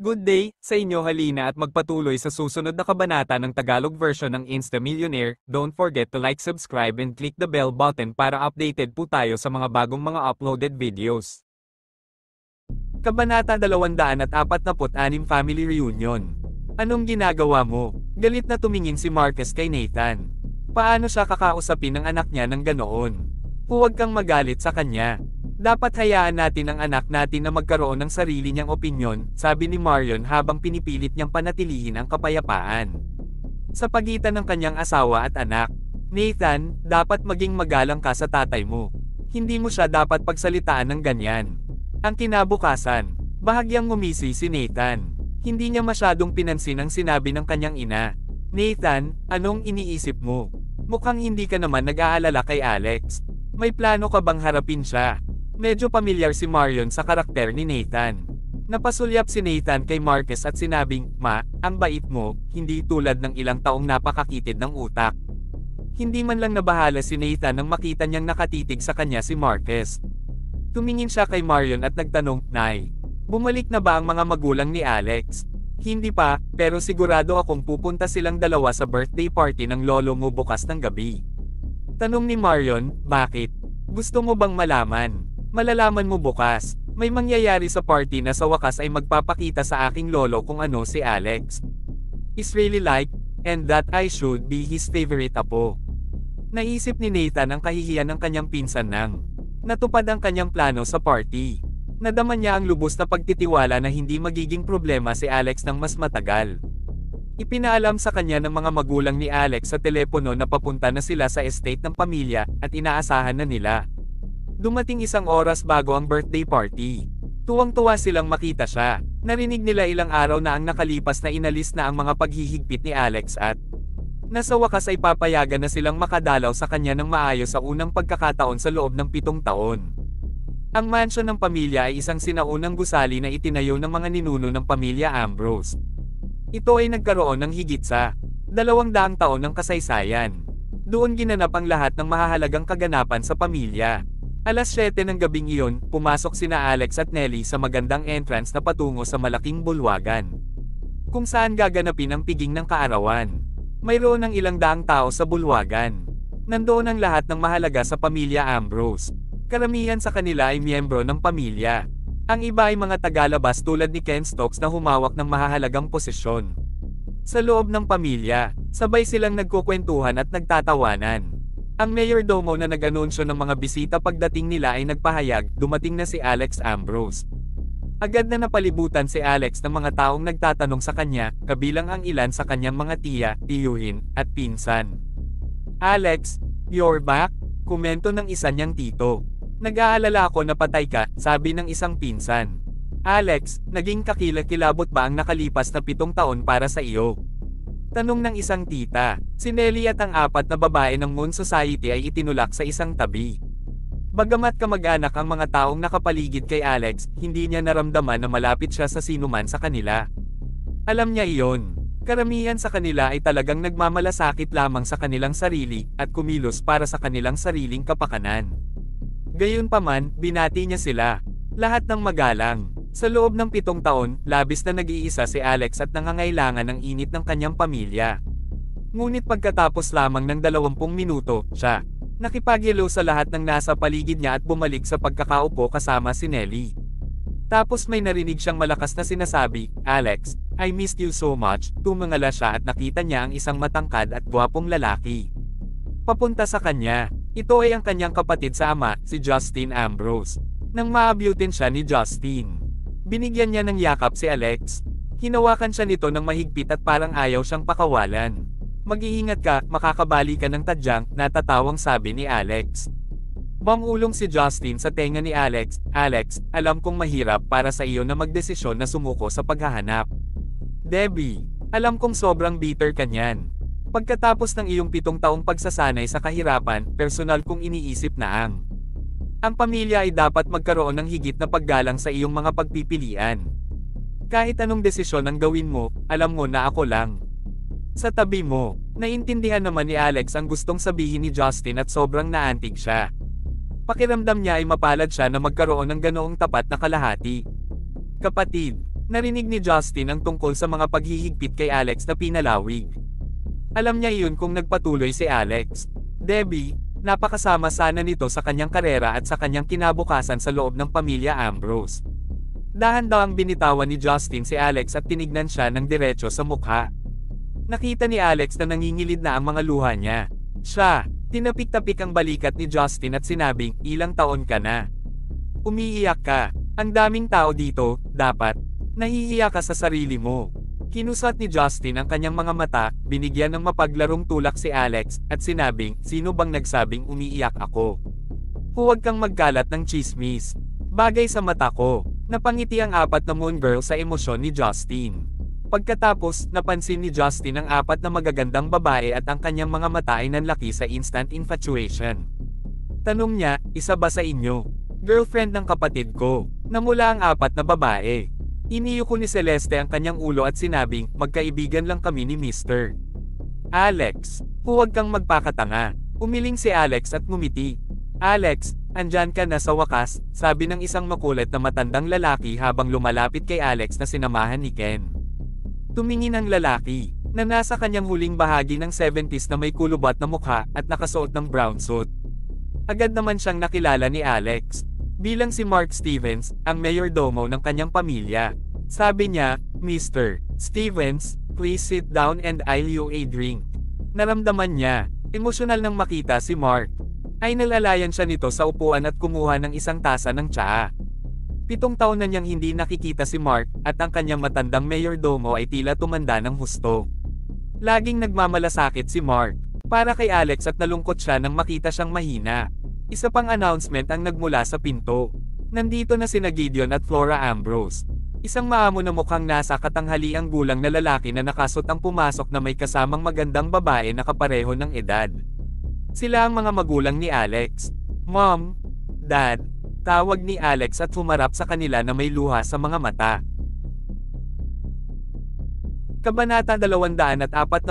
Good day sa inyo, halina at magpatuloy sa susunod na kabanata ng Tagalog version ng Insta Millionaire. Don't forget to like, subscribe and click the bell button para updated po tayo sa mga bagong mga uploaded videos. Kabanata 246, Family Reunion. Anong ginagawa mo? Galit na tumingin si Marquez kay Nathan. Paano siya kakausapin ng anak niya ng ganoon? Huwag kang magalit sa kanya. Dapat hayaan natin ang anak natin na magkaroon ng sarili niyang opinyon, sabi ni Marion habang pinipilit niyang panatilihin ang kapayapaan. Sa pagitan ng kanyang asawa at anak, Nathan, dapat maging magalang ka sa tatay mo. Hindi mo siya dapat pagsalitaan ng ganyan. Ang kinabukasan, bahagyang ngumisi si Nathan. Hindi niya masyadong pinansin ang sinabi ng kanyang ina. Nathan, anong iniisip mo? Mukhang hindi ka naman nag-aalala kay Alex. May plano ka bang harapin siya? Medyo pamilyar si Marion sa karakter ni Nathan. Napasulyap si Nathan kay Marquez at sinabing, "Ma, ang bait mo, hindi tulad ng ilang taong napakakitid ng utak." Hindi man lang nabahala si Nathan nang makita niyang nakatitig sa kanya si Marquez. Tumingin siya kay Marion at nagtanong, "Nay, bumalik na ba ang mga magulang ni Alex?" "Hindi pa, pero sigurado akong pupunta silang dalawa sa birthday party ng lolo mo bukas ng gabi." Tanong ni Marion, "Bakit? Gusto mo bang malaman?" "Malalaman mo bukas. May mangyayari sa party na sa wakas ay magpapakita sa aking lolo kung ano si Alex. Is really like, and that I should be his favorite apo." Naisip ni Nathan ang kahihiyan ng kanyang pinsan nang natupad ang kanyang plano sa party. Nadama niya ang lubos na pagtitiwala na hindi magiging problema si Alex ng mas matagal. Ipinaalam sa kanya ng mga magulang ni Alex sa telepono na papunta na sila sa estate ng pamilya at inaasahan na nila. Dumating isang oras bago ang birthday party. Tuwang-tuwa silang makita siya. Narinig nila ilang araw na ang nakalipas na inalis na ang mga paghihigpit ni Alex at nasa wakas ay papayagan na silang makadalaw sa kanya ng maayos sa unang pagkakataon sa loob ng 7 taon. Ang mansyon ng pamilya ay isang sinaunang gusali na itinayo ng mga ninuno ng pamilya Ambrose. Ito ay nagkaroon ng higit sa 200 taon ng kasaysayan. Doon ginanap ang lahat ng mahahalagang kaganapan sa pamilya. Alas 7 ng gabing iyon, pumasok sina Alex at Nelly sa magandang entrance na patungo sa malaking bulwagan, kung saan gaganapin ang piging ng kaarawan. Mayroon ng ilang daang tao sa bulwagan. Nandoon ang lahat ng mahalaga sa pamilya Ambrose. Karamihan sa kanila ay miyembro ng pamilya. Ang iba ay mga tagalabas tulad ni Ken Stokes na humawak ng mahahalagang posisyon. Sa loob ng pamilya, sabay silang nagkukwentuhan at nagtatawanan. Ang mayordomo na nag-anunsyo ng mga bisita pagdating nila ay nagpahayag, dumating na si Alex Ambrose. Agad na napalibutan si Alex ng mga taong nagtatanong sa kanya, kabilang ang ilan sa kanyang mga tiya, tiyuhin, at pinsan. "Alex, you're back?" Komento ng isa niyang tito. "Nag-aalala ako na patay ka," sabi ng isang pinsan. "Alex, naging kakilakilabot ba ang nakalipas na 7 taon para sa iyo?" Tanong ng isang tita. Si Nelly at ang 4 na babae ng Moon Society ay itinulak sa isang tabi. Bagamat kamag-anak ang mga taong nakapaligid kay Alex, hindi niya naramdaman na malapit siya sa sinuman sa kanila. Alam niya iyon. Karamihan sa kanila ay talagang nagmamalasakit lamang sa kanilang sarili, at kumilos para sa kanilang sariling kapakanan. Gayunpaman, binati niya sila. Lahat ng magalang. Sa loob ng 7 taon, labis na nag-iisa si Alex at nangangailangan ng init ng kanyang pamilya. Ngunit pagkatapos lamang ng 20 minuto, siya nakipag-hello sa lahat ng nasa paligid niya at bumalik sa pagkakaupo kasama si Nelly. Tapos may narinig siyang malakas na sinasabi, "Alex, I missed you so much." Tumingala siya at nakita niya ang isang matangkad at gwapong lalaki papunta sa kanya. Ito ay ang kanyang kapatid sa ama, si Justin Ambrose. Nang maabyutin siya ni Justin, binigyan niya ng yakap si Alex. Hinawakan siya nito ng mahigpit at parang ayaw siyang pakawalan. "Mag-iingat ka, makakabali ka ng tadyang," natatawang sabi ni Alex. Bangulong si Justin sa tenga ni Alex. "Alex, alam kong mahirap para sa iyo na magdesisyon na sumuko sa paghahanap. Debbie, alam kong sobrang bitter ka niyan. Pagkatapos ng iyong 7 taong pagsasanay sa kahirapan, personal kong iniisip na ang pamilya ay dapat magkaroon ng higit na paggalang sa iyong mga pagpipilian. Kahit anong desisyon ang gawin mo, alam mo na ako lang sa tabi mo." Naintindihan naman ni Alex ang gustong sabihin ni Justin at sobrang naantig siya. Pakiramdam niya ay mapalad siya na magkaroon ng ganoong tapat na kalahati. "Kapatid, Narinig ni Justin ang tungkol sa mga paghihigpit kay Alex na pinalawig. Alam niya iyon kung nagpatuloy si Alex. Debbie, napakasama sana nito sa kanyang karera at sa kanyang kinabukasan sa loob ng pamilya Ambrose. Dahan-dahang binitawan ni Justin si Alex at tinignan siya ng diretso sa mukha. Nakita ni Alex na nangingilid na ang mga luha niya. Siya, tinapik-tapik ang balikat ni Justin at sinabing, ilang taon ka na? Umiiyak ka. Ang daming tao dito, dapat. Nahihiya ka sa sarili mo. Kinusat ni Justin ang kanyang mga mata, binigyan ng mapaglarong tulak si Alex, at sinabing, sino bang nagsabing umiiyak ako? Huwag kang magkalat ng chismis. Bagay sa mata ko. Napangiti ang apat na moon girl sa emosyon ni Justin. Pagkatapos, napansin ni Justin ang apat na magagandang babae at ang kanyang mga mata ay nanlaki sa instant infatuation. Tanong niya, isa ba sa inyo? Girlfriend ng kapatid ko. Namula ang apat na babae. Iniyuko ni Celeste ang kanyang ulo at sinabing, magkaibigan lang kami ni Mr. Alex, huwag kang magpakatanga. Umiling si Alex at ngumiti. Alex, andyan ka na sa wakas, sabi ng isang makulit na matandang lalaki habang lumalapit kay Alex na sinamahan ni Ken. Tumingin ang lalaki, na nasa kanyang huling bahagi ng 70s na may kulubat na mukha at nakasuot ng brown suit. Agad naman siyang nakilala ni Alex. Bilang si Mark Stevens, ang mayordomo ng kanyang pamilya. Sabi niya, Mr. Stevens, please sit down and I'll you a drink. Naramdaman niya, emosyonal nang makita si Mark. Ay nalalayan siya nito sa upuan at kumuha ng isang tasa ng tsaa. 7 taon na niyang hindi nakikita si Mark, at ang kanyang matandang mayordomo ay tila tumanda ng husto. Laging nagmamalasakit si Mark. Para kay Alex at nalungkot siya nang makita siyang mahina. Isa pang announcement ang nagmula sa pinto. Nandito na sina Gideon at Flora Ambrose. Isang maamo na mukhang nasa katanghaliang gulang na lalaki na nakasot ang pumasok na may kasamang magandang babae na kapareho ng edad. Sila ang mga magulang ni Alex. Mom, Dad, tawag ni Alex at humarap sa kanila na may luha sa mga mata. Kabanata 247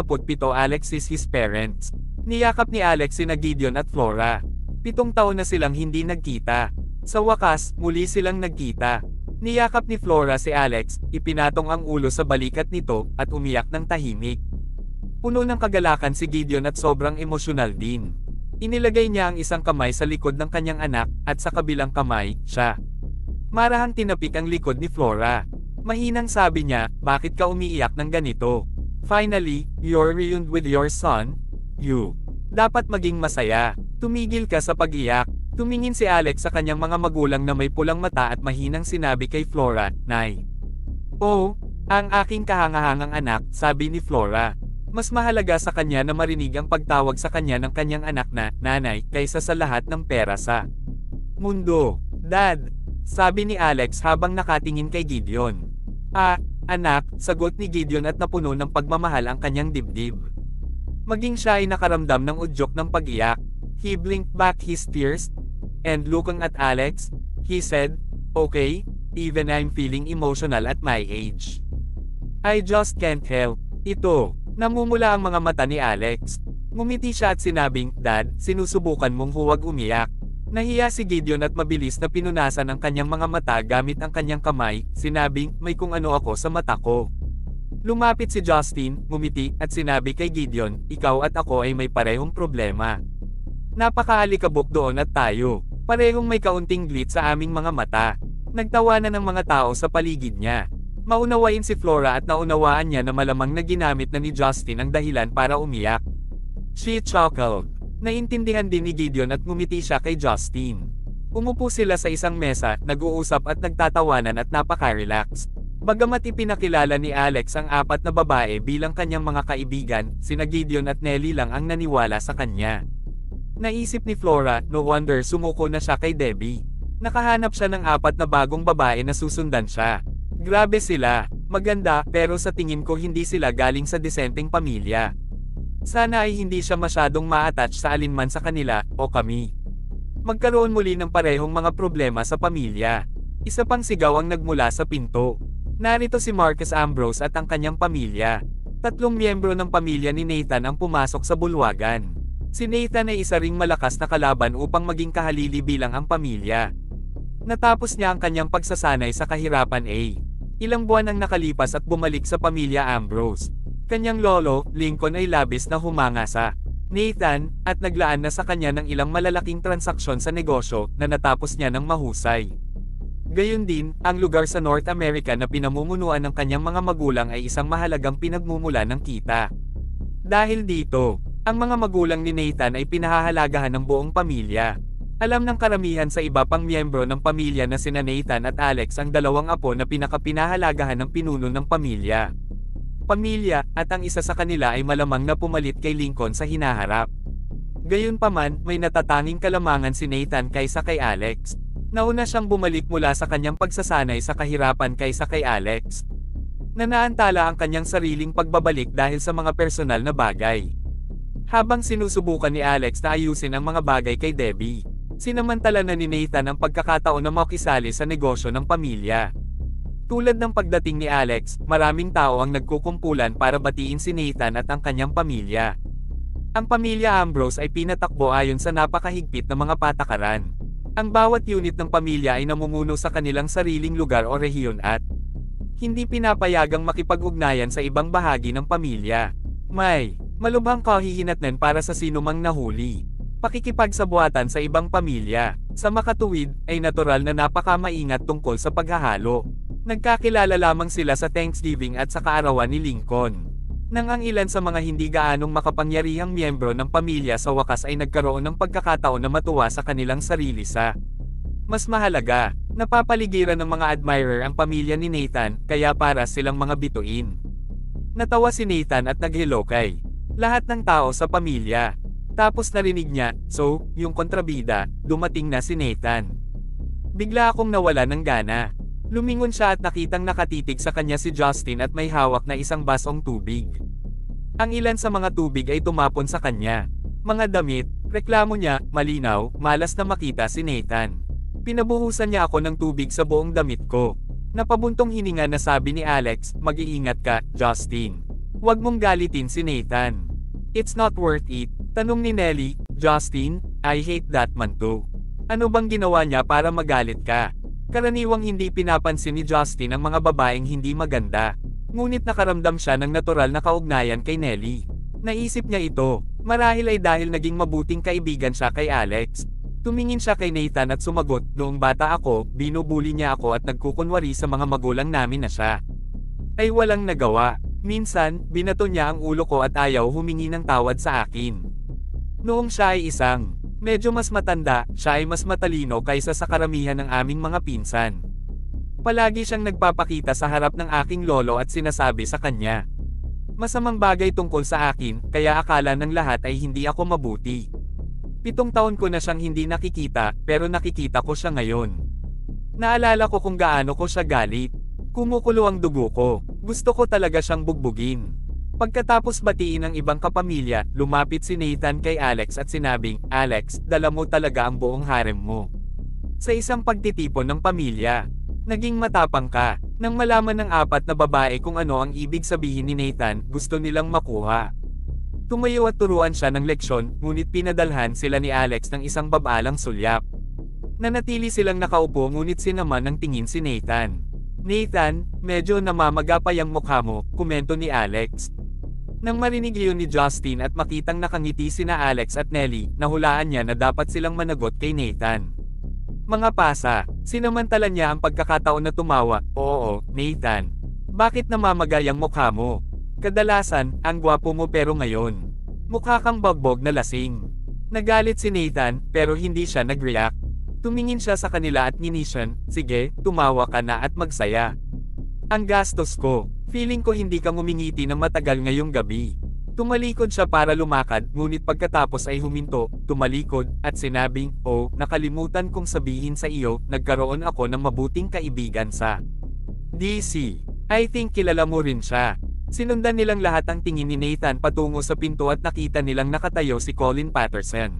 Alex is his parents. Niyakap ni Alex sina Gideon at Flora. 7 taon na silang hindi nagkita. Sa wakas, muli silang nagkita. Niyakap ni Flora si Alex, ipinatong ang ulo sa balikat nito, at umiyak ng tahimik. Puno ng kagalakan si Gideon at sobrang emosyonal din. Inilagay niya ang isang kamay sa likod ng kanyang anak, at sa kabilang kamay, siya. Marahang tinapik ang likod ni Flora. Mahinang sabi niya, bakit ka umiiyak ng ganito? Finally, you're reunited with your son? You. Dapat maging masaya. Tumigil ka sa pag-iyak. Tumingin si Alex sa kanyang mga magulang na may pulang mata at mahinang sinabi kay Flora, Nay. Oh, ang aking kahangahangang anak, sabi ni Flora. Mas mahalaga sa kanya na marinig ang pagtawag sa kanya ng kanyang anak na, Nanay, kaysa sa lahat ng pera sa mundo. Dad, sabi ni Alex habang nakatingin kay Gideon. Anak, sagot ni Gideon at napuno ng pagmamahal ang kanyang dibdib. Maging siya ay nakaramdam ng udyok ng pag-iyak. He blinked back his tears, and looking at Alex, he said, Okay, even I'm feeling emotional at my age. I just can't help. Ito. Namumula ang mga mata ni Alex. Ngumiti siya at sinabing, Dad, sinusubukan mong huwag umiyak. Nahiya si Gideon at mabilis na pinunasan ang kanyang mga mata gamit ang kanyang kamay, sinabing, may kung ano ako sa mata ko. Lumapit si Justin, ngumiti, at sinabi kay Gideon, ikaw at ako ay may parehong problema. Napakaalikabok doon at tayo. Parehong may kaunting glit sa aming mga mata. Nagtawanan ng mga tao sa paligid niya. Maunawain si Flora at naunawaan niya na malamang na ginamit na ni Justin ang dahilan para umiyak. She chuckled. Naintindihan din ni Gideon at ngumiti siya kay Justin. Umupo sila sa isang mesa, nag-uusap at nagtatawanan at napaka-relax. Bagamat ipinakilala ni Alex ang 4 na babae bilang kanyang mga kaibigan, sina Gideon at Nelly lang ang naniwala sa kanya. Naisip ni Flora, no wonder sumuko na siya kay Debbie. Nakahanap siya ng 4 na bagong babae na susundan siya. Grabe sila, maganda, pero sa tingin ko hindi sila galing sa disenteng pamilya. Sana ay hindi siya masyadong ma-attach sa alinman sa kanila, o kami. Magkaroon muli ng parehong mga problema sa pamilya. Isa pang sigaw ang nagmula sa pinto. Narito si Marcus Ambrose at ang kanyang pamilya. 3 miyembro ng pamilya ni Nathan ang pumasok sa bulwagan. Si Nathan ay isa ring malakas na kalaban upang maging kahalili bilang ang pamilya. Natapos niya ang kanyang pagsasanay sa kahirapan. Ilang buwan ang nakalipas at bumalik sa pamilya Ambrose. Kanyang lolo, Lincoln ay labis na humanga sa Nathan, at naglaan na sa kanya ng ilang malalaking transaksyon sa negosyo na natapos niya ng mahusay. Gayon din, ang lugar sa North America na pinamumunuan ng kanyang mga magulang ay isang mahalagang pinagmumula ng kita. Dahil dito, ang mga magulang ni Nathan ay pinahahalagahan ng buong pamilya. Alam ng karamihan sa iba pang miyembro ng pamilya na sina Nathan at Alex ang dalawang apo na pinakapinahalagahan ng pinuno ng pamilya. Pamilya, at ang isa sa kanila ay malamang na pumalit kay Lincoln sa hinaharap. Gayunpaman, may natatanging kalamangan si Nathan kaysa kay Alex. Nauna siyang bumalik mula sa kanyang pagsasanay sa kahirapan kaysa kay Alex. Nanaantala ang kanyang sariling pagbabalik dahil sa mga personal na bagay. Habang sinusubukan ni Alex na ayusin ang mga bagay kay Debbie, sinamantala na ni Nathan ang pagkakataon na makisali sa negosyo ng pamilya. Tulad ng pagdating ni Alex, maraming tao ang nagkukumpulan para batiin si Nathan at ang kanyang pamilya. Ang pamilya Ambrose ay pinatakbo ayon sa napakahigpit na mga patakaran. Ang bawat unit ng pamilya ay namumuno sa kanilang sariling lugar o rehiyon at hindi pinapayagang makipag-ugnayan sa ibang bahagi ng pamilya. May malubhang kahihinatnan para sa sinumang nahuli. Pakikipagsabuatan sa ibang pamilya. Sa makatuwid, ay natural na napakamaingat tungkol sa paghahalo. Nagkakilala lamang sila sa Thanksgiving at sa kaarawan ni Lincoln. Nang ang ilan sa mga hindi gaanong makapangyarihang miyembro ng pamilya sa wakas ay nagkaroon ng pagkakataon na matuwa sa kanilang sarili sa mas mahalaga, napapaligiran ng mga admirer ang pamilya ni Nathan, kaya para silang mga bituin. Natawa si Nathan at nag-hello kay lahat ng tao sa pamilya. Tapos narinig niya, so, yung kontrabida, dumating na si Nathan. Bigla akong nawala ng gana. Lumingon siya at nakitang nakatitig sa kanya si Justin at may hawak na isang basong tubig. Ang ilan sa mga tubig ay tumapon sa kanya. Mga damit, reklamo niya, malinaw, malas na makita si Nathan. Pinabuhusan niya ako ng tubig sa buong damit ko. Napabuntong hininga na sabi ni Alex, mag-iingat ka, Justin. Huwag mong galitin si Nathan. It's not worth it. Tanong ni Nellie, Justin, I hate that man too. Ano bang ginawa niya para magalit ka? Karaniwang hindi pinapansin ni Justin ang mga babaeng hindi maganda. Ngunit nakaramdam siya ng natural na kaugnayan kay Nellie. Naisip niya ito, marahil ay dahil naging mabuting kaibigan siya kay Alex. Tumingin siya kay Nathan at sumagot, noong bata ako, binubuli niya ako at nagkukunwari sa mga magulang namin na siya ay walang nagawa. Minsan, binato niya ang ulo ko at ayaw humingi ng tawad sa akin. Noong siya ay isang medyo mas matanda, siya ay mas matalino kaysa sa karamihan ng aming mga pinsan. Palagi siyang nagpapakita sa harap ng aking lolo at sinasabi sa kanya masamang bagay tungkol sa akin, kaya akala ng lahat ay hindi ako mabuti. 7 taon ko na siyang hindi nakikita, pero nakikita ko siya ngayon. Naalala ko kung gaano ko siya galit. Kumukulo ang dugo ko. Gusto ko talaga siyang bugbugin. Pagkatapos batiin ng ibang kapamilya, lumapit si Nathan kay Alex at sinabing, Alex, dala mo talaga ang buong harem mo sa isang pagtitipon ng pamilya. Naging matapang ka. Nang malaman ng 4 na babae kung ano ang ibig sabihin ni Nathan, gusto nilang makuha. Tumayo at turuan siya ng leksyon, ngunit pinadalhan sila ni Alex ng isang babalang sulyap. Nanatili silang nakaupo ngunit sinaman ng tingin si Nathan. Nathan, medyo namamagapay ang mukha mo, komento ni Alex. Nang marinig iyon ni Justin at makitang nakangiti sina Alex at Nellie, nahulaan niya na dapat silang managot kay Nathan. Mga pasa, sinamantala niya ang pagkakataon na tumawa, oo, Nathan. Bakit namamagay ang mukha mo? Kadalasan, ang gwapo mo pero ngayon mukha kang bagbog na lasing. Nagalit si Nathan, pero hindi siya nag-react. Tumingin siya sa kanila at nginisyan, sige, tumawa ka na at magsaya. Ang gastos ko, feeling ko hindi ka ngumingiti ng matagal ngayong gabi. Tumalikod siya para lumakad, ngunit pagkatapos ay huminto, tumalikod, at sinabing, oh, nakalimutan kong sabihin sa iyo, nagkaroon ako ng mabuting kaibigan sa DC. I think kilala mo rin siya. Sinundan nilang lahat ang tingin ni Nathan patungo sa pinto at nakita nilang nakatayo si Colin Patterson.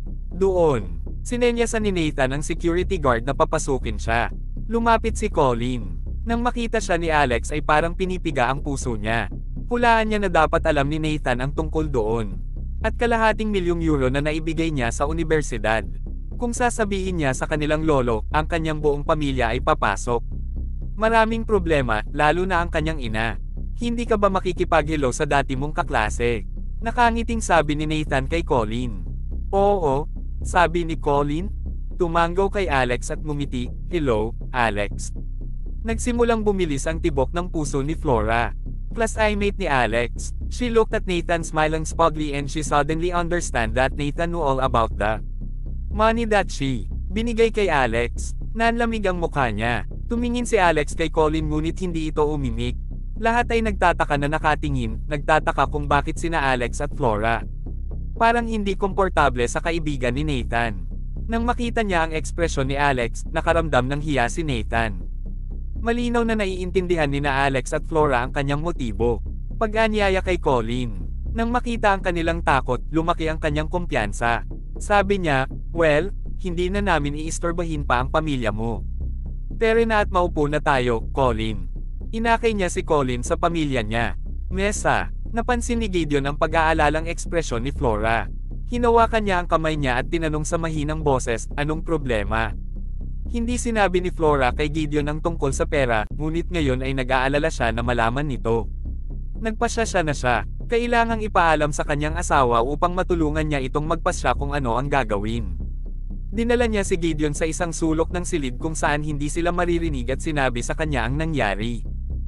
Doon, sinenyasan ni Nathan ang security guard na papasukin siya. Lumapit si Colin. Nang makita siya ni Alex ay parang pinipiga ang puso niya. Hulaan niya na dapat alam ni Nathan ang tungkol doon. At €250,000 na naibigay niya sa universidad. Kung sasabihin niya sa kanilang lolo, ang kanyang buong pamilya ay papasok. Maraming problema, lalo na ang kanyang ina. Hindi ka ba makikipag-hello sa dati mong kaklase? Nakangiting sabi ni Nathan kay Colin. Oo, sabi ni Colin. Tumango kay Alex at ngumiti. Hello, Alex. Nagsimulang bumilis ang tibok ng puso ni Flora. Classmate ni Alex. She looked at Nathan smiling smugly and she suddenly understand that Nathan knew all about the money that she binigay kay Alex. Nanlamig ang mukha niya. Tumingin si Alex kay Colin ngunit hindi ito umimik. Lahat ay nagtataka na nakatingin, nagtataka kung bakit sina Alex at Flora parang hindi komportable sa kaibigan ni Nathan. Nang makita niya ang ekspresyon ni Alex, nakaramdam ng hiya si Nathan. Malinaw na naiintindihan ni na Alex at Flora ang kanyang motibo. Pag-anyaya kay Colin. Nang makita ang kanilang takot, lumaki ang kanyang kumpiyansa. Sabi niya, well, hindi na namin iistorbahin pa ang pamilya mo. Tere na at maupo na tayo, Colin. Inakay niya si Colin sa pamilya niya. Mesa, napansin ni Gideon ang pag-aalalang ekspresyon ni Flora. Hinawakan niya ang kamay niya at tinanong sa mahinang boses, anong problema? Hindi sinabi ni Flora kay Gideon ang tungkol sa pera, ngunit ngayon ay nag-aalala siya na malaman nito. Nagpasya na siya. Kailangang ipaalam sa kanyang asawa upang matulungan niya itong magpasya kung ano ang gagawin. Dinala niya si Gideon sa isang sulok ng silid kung saan hindi sila maririnig at sinabi sa kanya ang nangyari.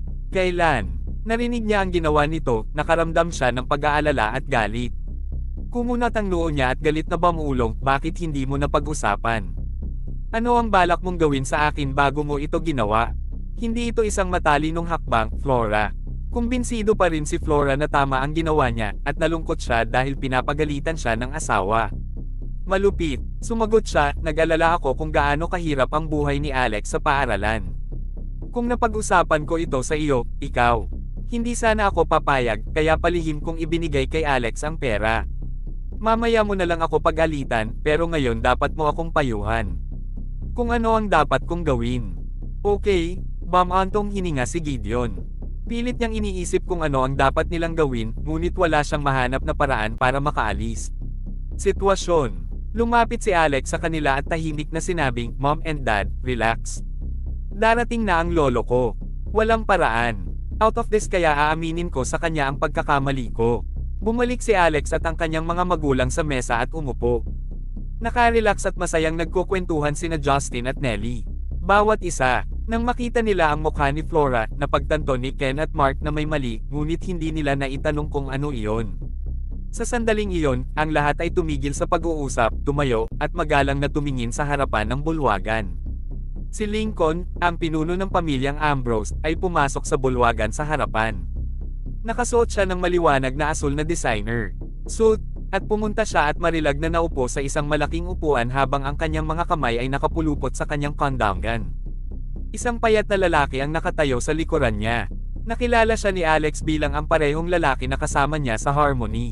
Kailan narinig niya ang ginawa nito, nakaramdam siya ng pag-aalala at galit. Kumunat ang noo niya at galit na bumulong, bakit hindi mo napag-usapan? Ano ang balak mong gawin sa akin bago mo ito ginawa? Hindi ito isang matalinong hakbang, Flora. Kumbinsido pa rin si Flora na tama ang ginawa niya, at nalungkot siya dahil pinapagalitan siya ng asawa. Malupit, sumagot siya, nag-alala ako kung gaano kahirap ang buhay ni Alex sa paaralan. Kung napag-usapan ko ito sa iyo, ikaw, hindi sana ako papayag, kaya palihim kong ibinigay kay Alex ang pera. Mamaya mo na lang ako pagalitan, pero ngayon dapat mo akong payuhan. Kung ano ang dapat kong gawin. Okay, bamantong hininga si Gideon. Pilit niyang iniisip kung ano ang dapat nilang gawin, ngunit wala siyang mahanap na paraan para makaalis. Sitwasyon. Lumapit si Alex sa kanila at tahimik na sinabing, Mom and Dad, relax. Darating na ang lolo ko. Walang paraan. Out of this kaya aaminin ko sa kanya ang pagkakamali ko. Bumalik si Alex at ang kanyang mga magulang sa mesa at umupo. Nakarelax at masayang nagkukwentuhan sina Justin at Nelly. Bawat isa, nang makita nila ang mukha ni Flora, napagtanto ni Ken at Mark na may mali, ngunit hindi nila naitanong kung ano iyon. Sa sandaling iyon, ang lahat ay tumigil sa pag-uusap, tumayo, at magalang na tumingin sa harapan ng bulwagan. Si Lincoln, ang pinuno ng pamilyang Ambrose, ay pumasok sa bulwagan sa harapan. Nakasuot siya ng maliwanag na asul na designer suit, at pumunta siya at marilag na naupo sa isang malaking upuan habang ang kanyang mga kamay ay nakapulupot sa kanyang condogan. Isang payat na lalaki ang nakatayo sa likuran niya. Nakilala siya ni Alex bilang ang parehong lalaki na kasama niya sa Harmony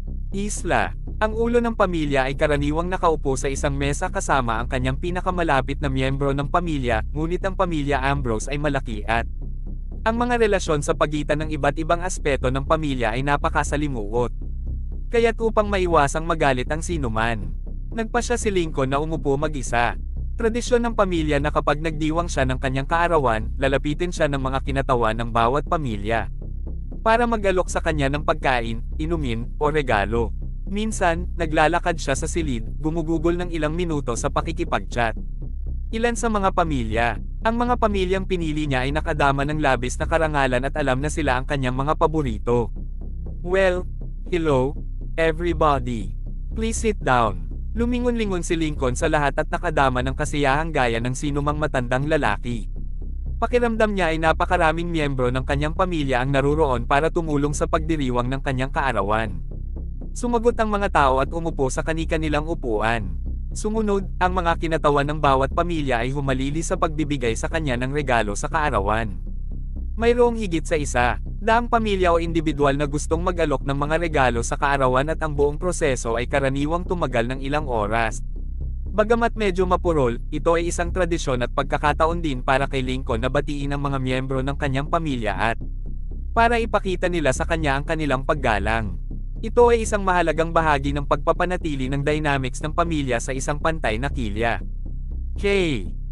Isla. Ang ulo ng pamilya ay karaniwang nakaupo sa isang mesa kasama ang kanyang pinakamalapit na miyembro ng pamilya, ngunit ang pamilya Ambrose ay malaki at ang mga relasyon sa pagitan ng iba't ibang aspeto ng pamilya ay napakasalimuot. Kaya't upang maiwasang magalit ang sinuman, nagpasya si Lincoln na umupo mag-isa. Tradisyon ng pamilya na kapag nagdiwang siya ng kanyang kaarawan, lalapitin siya ng mga kinatawan ng bawat pamilya para mag-alok sa kanya ng pagkain, inumin, o regalo. Minsan, naglalakad siya sa silid, gumugugol ng ilang minuto sa pakikipag-chat. Ilan sa mga pamilya, ang mga pamilyang pinili niya ay nakadama ng labis na karangalan at alam na sila ang kanyang mga paborito. Well, hello, everybody. Please sit down. Lumingon-lingon si Lincoln sa lahat at nakadama ng kasiyahang gaya ng sinumang matandang lalaki. Pakiramdam niya ay napakaraming miyembro ng kanyang pamilya ang naruroon para tumulong sa pagdiriwang ng kanyang kaarawan. Sumagot ang mga tao at umupo sa kani-kanilang upuan. Sumunod, ang mga kinatawan ng bawat pamilya ay humalili sa pagbibigay sa kanya ng regalo sa kaarawan. Mayroong higit sa isa, daang pamilya o individual na gustong mag-alok ng mga regalo sa kaarawan at ang buong proseso ay karaniwang tumagal ng ilang oras. Bagamat medyo mapurol, ito ay isang tradisyon at pagkakataon din para kay Lincoln na batiin ang mga miyembro ng kanyang pamilya at para ipakita nila sa kanya ang kanilang paggalang. Ito ay isang mahalagang bahagi ng pagpapanatili ng dynamics ng pamilya sa isang pantay na kilya.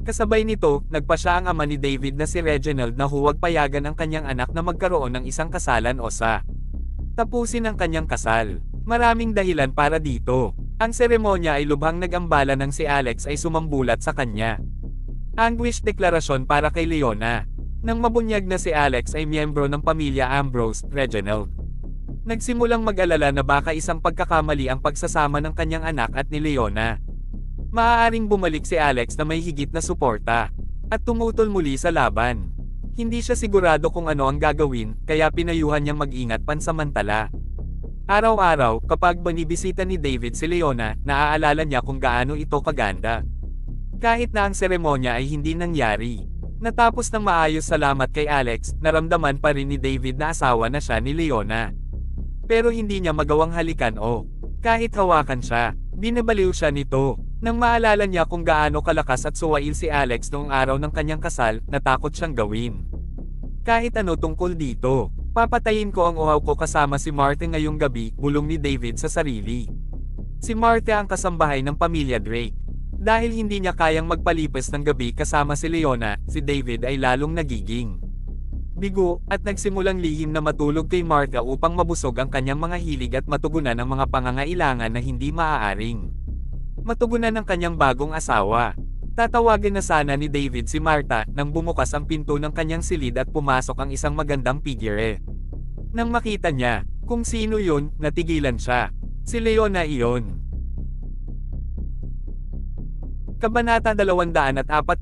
Kasabay nito, nagpasya ang ama ni David na si Reginald na huwag payagan ang kanyang anak na magkaroon ng isang kasalan o tapusin ang kanyang kasal. Maraming dahilan para dito. Ang seremonya ay lubhang nag-ambala nang si Alex ay sumambulat sa kanya. Anguish deklarasyon para kay Leona. Nang mabunyag na si Alex ay miyembro ng pamilya Ambrose, Reginald. Nagsimulang mag-alala na baka isang pagkakamali ang pagsasama ng kanyang anak at ni Leona. Maaaring bumalik si Alex na may higit na suporta, at tumutol muli sa laban. Hindi siya sigurado kung ano ang gagawin, kaya pinayuhan niyang mag-ingat pansamantala. Araw-araw, kapag binibisita ni David si Leona, naaalala niya kung gaano ito kaganda. Kahit na ang seremonya ay hindi nangyari. Natapos ng maayos salamat kay Alex, naramdaman pa rin ni David na asawa na siya ni Leona. Pero hindi niya magawang halikan o kahit hawakan siya. Binabaliw siya nito. Nang maalala niya kung gaano kalakas at suwail si Alex noong araw ng kanyang kasal, natakot siyang gawin kahit ano tungkol dito. Papatayin ko ang uhaw ko kasama si Martha ngayong gabi, bulong ni David sa sarili. Si Martha ang kasambahay ng pamilya Drake. Dahil hindi niya kayang magpalipas ng gabi kasama si Leona, si David ay lalong nagiging bigo, at nagsimulang lihim na matulog kay Martha upang mabusog ang kanyang mga hilig at matugunan ang mga pangangailangan na hindi maaaring matugunan ng kanyang bagong asawa. Tatawagin na sana ni David si Martha nang bumukas ang pinto ng kanyang silid at pumasok ang isang magandang figure. Nang makita niya kung sino yun, natigilan siya. Si Leona iyon. Kabanata 248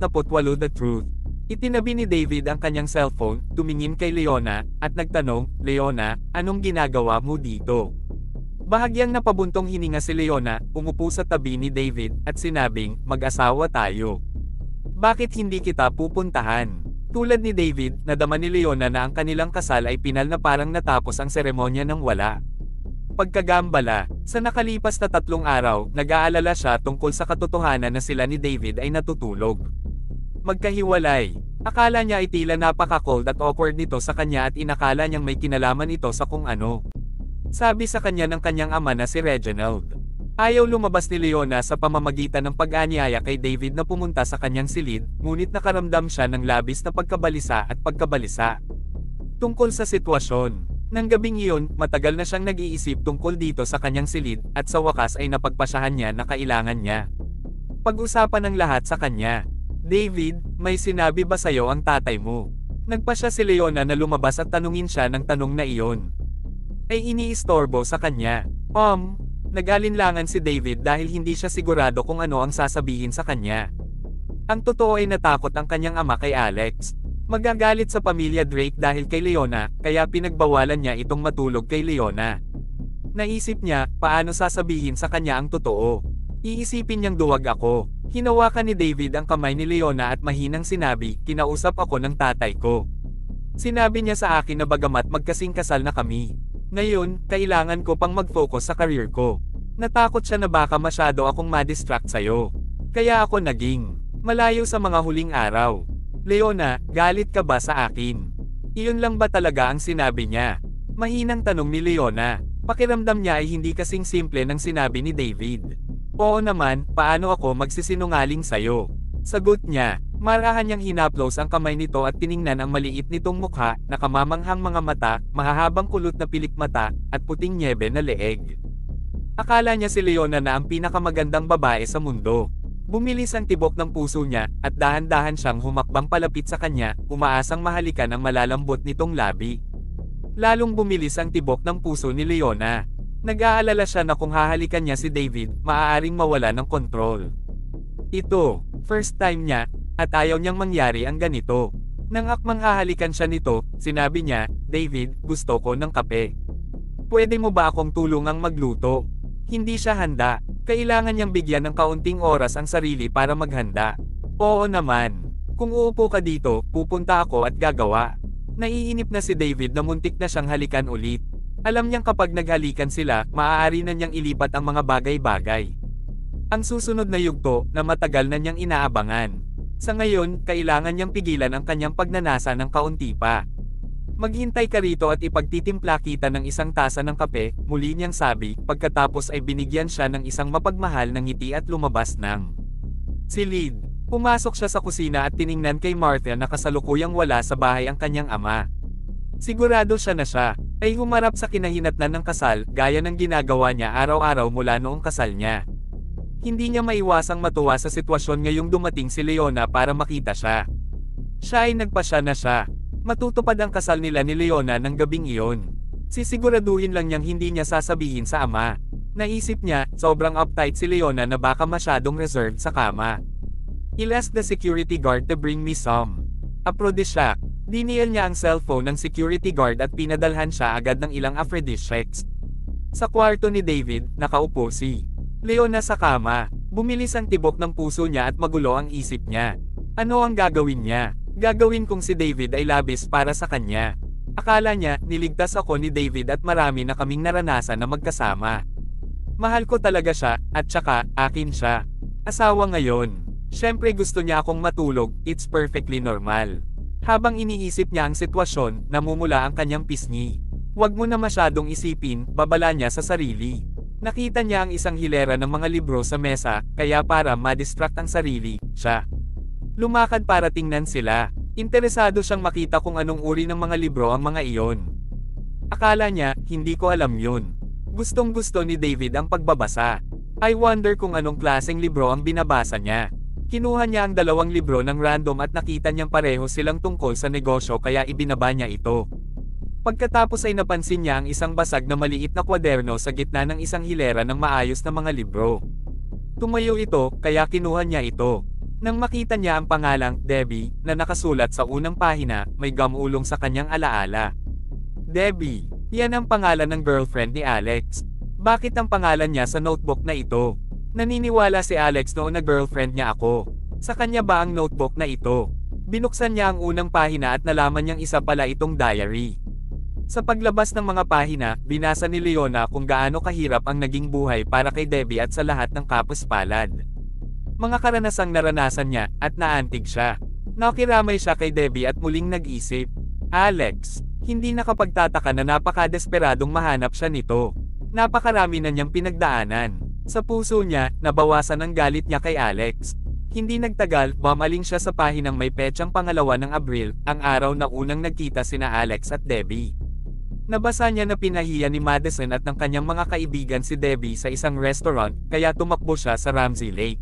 The Truth. Itinabi ni David ang kanyang cellphone, tumingin kay Leona, at nagtanong, "Leona, anong ginagawa mo dito?" Bahagyang napabuntong hininga si Leona, umupo sa tabi ni David, at sinabing, "Mag-asawa tayo. Bakit hindi kita pupuntahan?" Tulad ni David, nadama ni Leona na ang kanilang kasal ay pinal na parang natapos ang seremonya ng wala pagkagambala. Sa nakalipas na 3 araw, nag-aalala siya tungkol sa katotohanan na sila ni David ay natutulog magkahiwalay. Akala niya ay tila napaka-cold at awkward nito sa kanya at inakala niyang may kinalaman ito sa kung ano. Sabi sa kanya ng kanyang ama na si Reginald. Ayaw lumabas ni Leona sa pamamagitan ng pag-anyaya kay David na pumunta sa kanyang silid, ngunit nakaramdam siya ng labis na pagkabalisa at pagkabalisa tungkol sa sitwasyon. Nang gabing iyon, matagal na siyang nag-iisip tungkol dito sa kanyang silid, at sa wakas ay napagpasyahan niya na kailangan niya pag-usapan ng lahat sa kanya. "David, may sinabi ba sa'yo ang tatay mo?" Nagpasya si Leona na lumabas at tanungin siya ng tanong na iyon. Ay iniistorbo sa kanya. Nag-alinlangan si David dahil hindi siya sigurado kung ano ang sasabihin sa kanya. Ang totoo ay natakot ang kanyang ama kay Alex. Magagalit sa pamilya Drake dahil kay Leona, kaya pinagbawalan niya itong matulog kay Leona. Naisip niya, paano sasabihin sa kanya ang totoo? Iisipin niyang duwag ako. Hinawakan ni David ang kamay ni Leona at mahinang sinabi, "Kinausap ako ng tatay ko. Sinabi niya sa akin na bagamat magkasing kasal na kami, ngayon, kailangan ko pang mag-focus sa career ko. Natakot siya na baka masyado akong ma-distract sa'yo. Kaya ako naging malayo sa mga huling araw." "Leona, galit ka ba sa akin?" Iyon lang ba talaga ang sinabi niya? Mahinang tanong ni Leona. Pakiramdam niya ay hindi kasing simple ng sinabi ni David. "Oo naman, paano ako magsisinungaling sa'yo?" Sagot niya. Marahan niyang hinaplos ang kamay nito at tiningnan ang maliit nitong mukha, nakamamanghang mga mata, mahahabang kulot na pilik mata, at puting nyebe na leeg. Akala niya si Leona na ang pinakamagandang babae sa mundo. Bumilis ang tibok ng puso niya, at dahan-dahan siyang humakbang palapit sa kanya, umaasang mahalikan ang malalambot nitong labi. Lalong bumilis ang tibok ng puso ni Leona. Nag-aalala siya na kung hahalikan niya si David, maaaring mawala ng kontrol. Ito, first time niya, at ayaw niyang mangyari ang ganito. Nang akmang hahalikan siya nito, sinabi niya, "David, gusto ko ng kape. Pwede mo ba akong tulungang magluto?" Hindi siya handa. Kailangan niyang bigyan ng kaunting oras ang sarili para maghanda. "Oo naman. Kung uupo ka dito, pupunta ako at gagawa." Naiinip na si David na muntik na siyang halikan ulit. Alam niyang kapag naghalikan sila, maaari na niyang ilipat ang mga bagay-bagay. Ang susunod na yugto, na matagal na niyang inaabangan. Sa ngayon, kailangan niyang pigilan ang kanyang pagnanasa ng kaunti pa. "Maghintay ka rito at ipagtitimpla kita ng isang tasa ng kape," muli niyang sabi, pagkatapos ay binigyan siya ng isang mapagmahal na ngiti at lumabas ng silid. Pumasok siya sa kusina at tiningnan kay Martha na kasalukuyang wala sa bahay ang kanyang ama. Sigurado siya na siya ay humarap sa kinahinatnan ng kasal gaya ng ginagawa niya araw-araw mula noong kasal niya. Hindi niya maiwasang matuwa sa sitwasyon ngayong dumating si Leona para makita siya. Siya ay nagpasya na siya. Matutupad ang kasal nila ni Leona ng gabing iyon. Sisiguraduhin lang niyang hindi niya sasabihin sa ama. Naisip niya, sobrang uptight si Leona na baka masyadong reserved sa kama. He'll ask the security guard to bring me some aphrodisiac. Diniyal niya ang cellphone ng security guard at pinadalhan siya agad ng ilang aphrodisiacs. Sa kwarto ni David, nakaupo si Leona sa kama. Bumilis ang tibok ng puso niya at magulo ang isip niya. Ano ang gagawin niya? Gagawin kong si David ay labis para sa kanya. Akala niya, niligtas ako ni David at marami na kaming naranasan na magkasama. Mahal ko talaga siya, at saka, akin siya. Asawa ngayon. Siyempre gusto niya akong matulog, it's perfectly normal. Habang iniisip niya ang sitwasyon, namumula ang kanyang pisngi. Huwag mo na masyadong isipin, babala niya sa sarili. Nakita niya ang isang hilera ng mga libro sa mesa, kaya para ma-distract ang sarili, siya lumakad para tingnan sila. Interesado siyang makita kung anong uri ng mga libro ang mga iyon. Akala niya, hindi ko alam yun. Gustong-gusto ni David ang pagbabasa. I wonder kung anong klaseng libro ang binabasa niya. Kinuha niya ang 2 libro ng random at nakita niyang pareho silang tungkol sa negosyo kaya ibinaba niya ito. Pagkatapos ay napansin niya ang isang basag na maliit na kwaderno sa gitna ng isang hilera ng maayos na mga libro. Tumayo ito, kaya kinuha niya ito. Nang makita niya ang pangalang Debbie na nakasulat sa unang pahina, may gamulong sa kanyang alaala. Debbie, yan ang pangalan ng girlfriend ni Alex. Bakit ang pangalan niya sa notebook na ito? Naniniwala si Alex noon na girlfriend niya ako. Sa kanya ba ang notebook na ito? Binuksan niya ang unang pahina at nalaman niyang isa pala itong diary. Sa paglabas ng mga pahina, binasa ni Leona kung gaano kahirap ang naging buhay para kay Debbie at sa lahat ng kapus-palad. Mga karanasang naranasan niya, at naantig siya. Nakiramay siya kay Debbie at muling nag-isip. Alex, hindi nakapagtataka na napakadesperadong mahanap siya nito. Napakarami na niyang pinagdaanan. Sa puso niya, nabawasan ang galit niya kay Alex. Hindi nagtagal, bumaling siya sa pahinang may petsang 2 ng Abril, ang araw na unang nagkita sina Alex at Debbie. Nabasa niya na pinahiya ni Madison at ng kanyang mga kaibigan si Debbie sa isang restaurant, kaya tumakbo siya sa Ramsey Lake.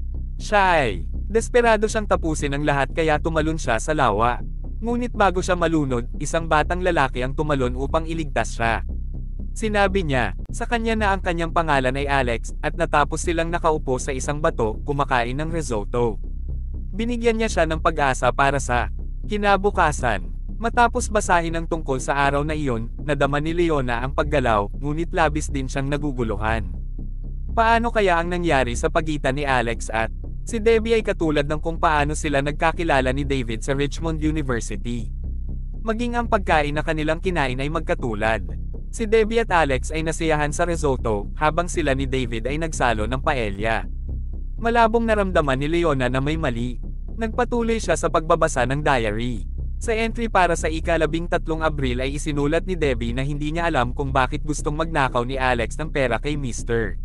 Siya ay desperado siyang tapusin ang lahat kaya tumalon siya sa lawa. Ngunit bago siya malunod, isang batang lalaki ang tumalon upang iligtas siya. Sinabi niya, sa kanya na ang kanyang pangalan ay Alex, at natapos silang nakaupo sa isang bato, kumakain ng risotto. Binigyan niya siya ng pag-asa para sa kinabukasan. Matapos basahin ang tungkol sa araw na iyon, nadama ni Leona ang paggalaw, ngunit labis din siyang naguguluhan. Paano kaya ang nangyari sa pagitan ni Alex at si Debbie ay katulad ng kung paano sila nagkakilala ni David sa Richmond University. Maging ang pagkain na kanilang kinain ay magkatulad. Si Debbie at Alex ay nasiyahan sa risotto, habang sila ni David ay nagsalo ng paella. Malabong naramdaman ni Leona na may mali. Nagpatuloy siya sa pagbabasa ng diary. Sa entry para sa ika-13 Abril ay isinulat ni Debbie na hindi niya alam kung bakit gustong magnakaw ni Alex ng pera kay Mr.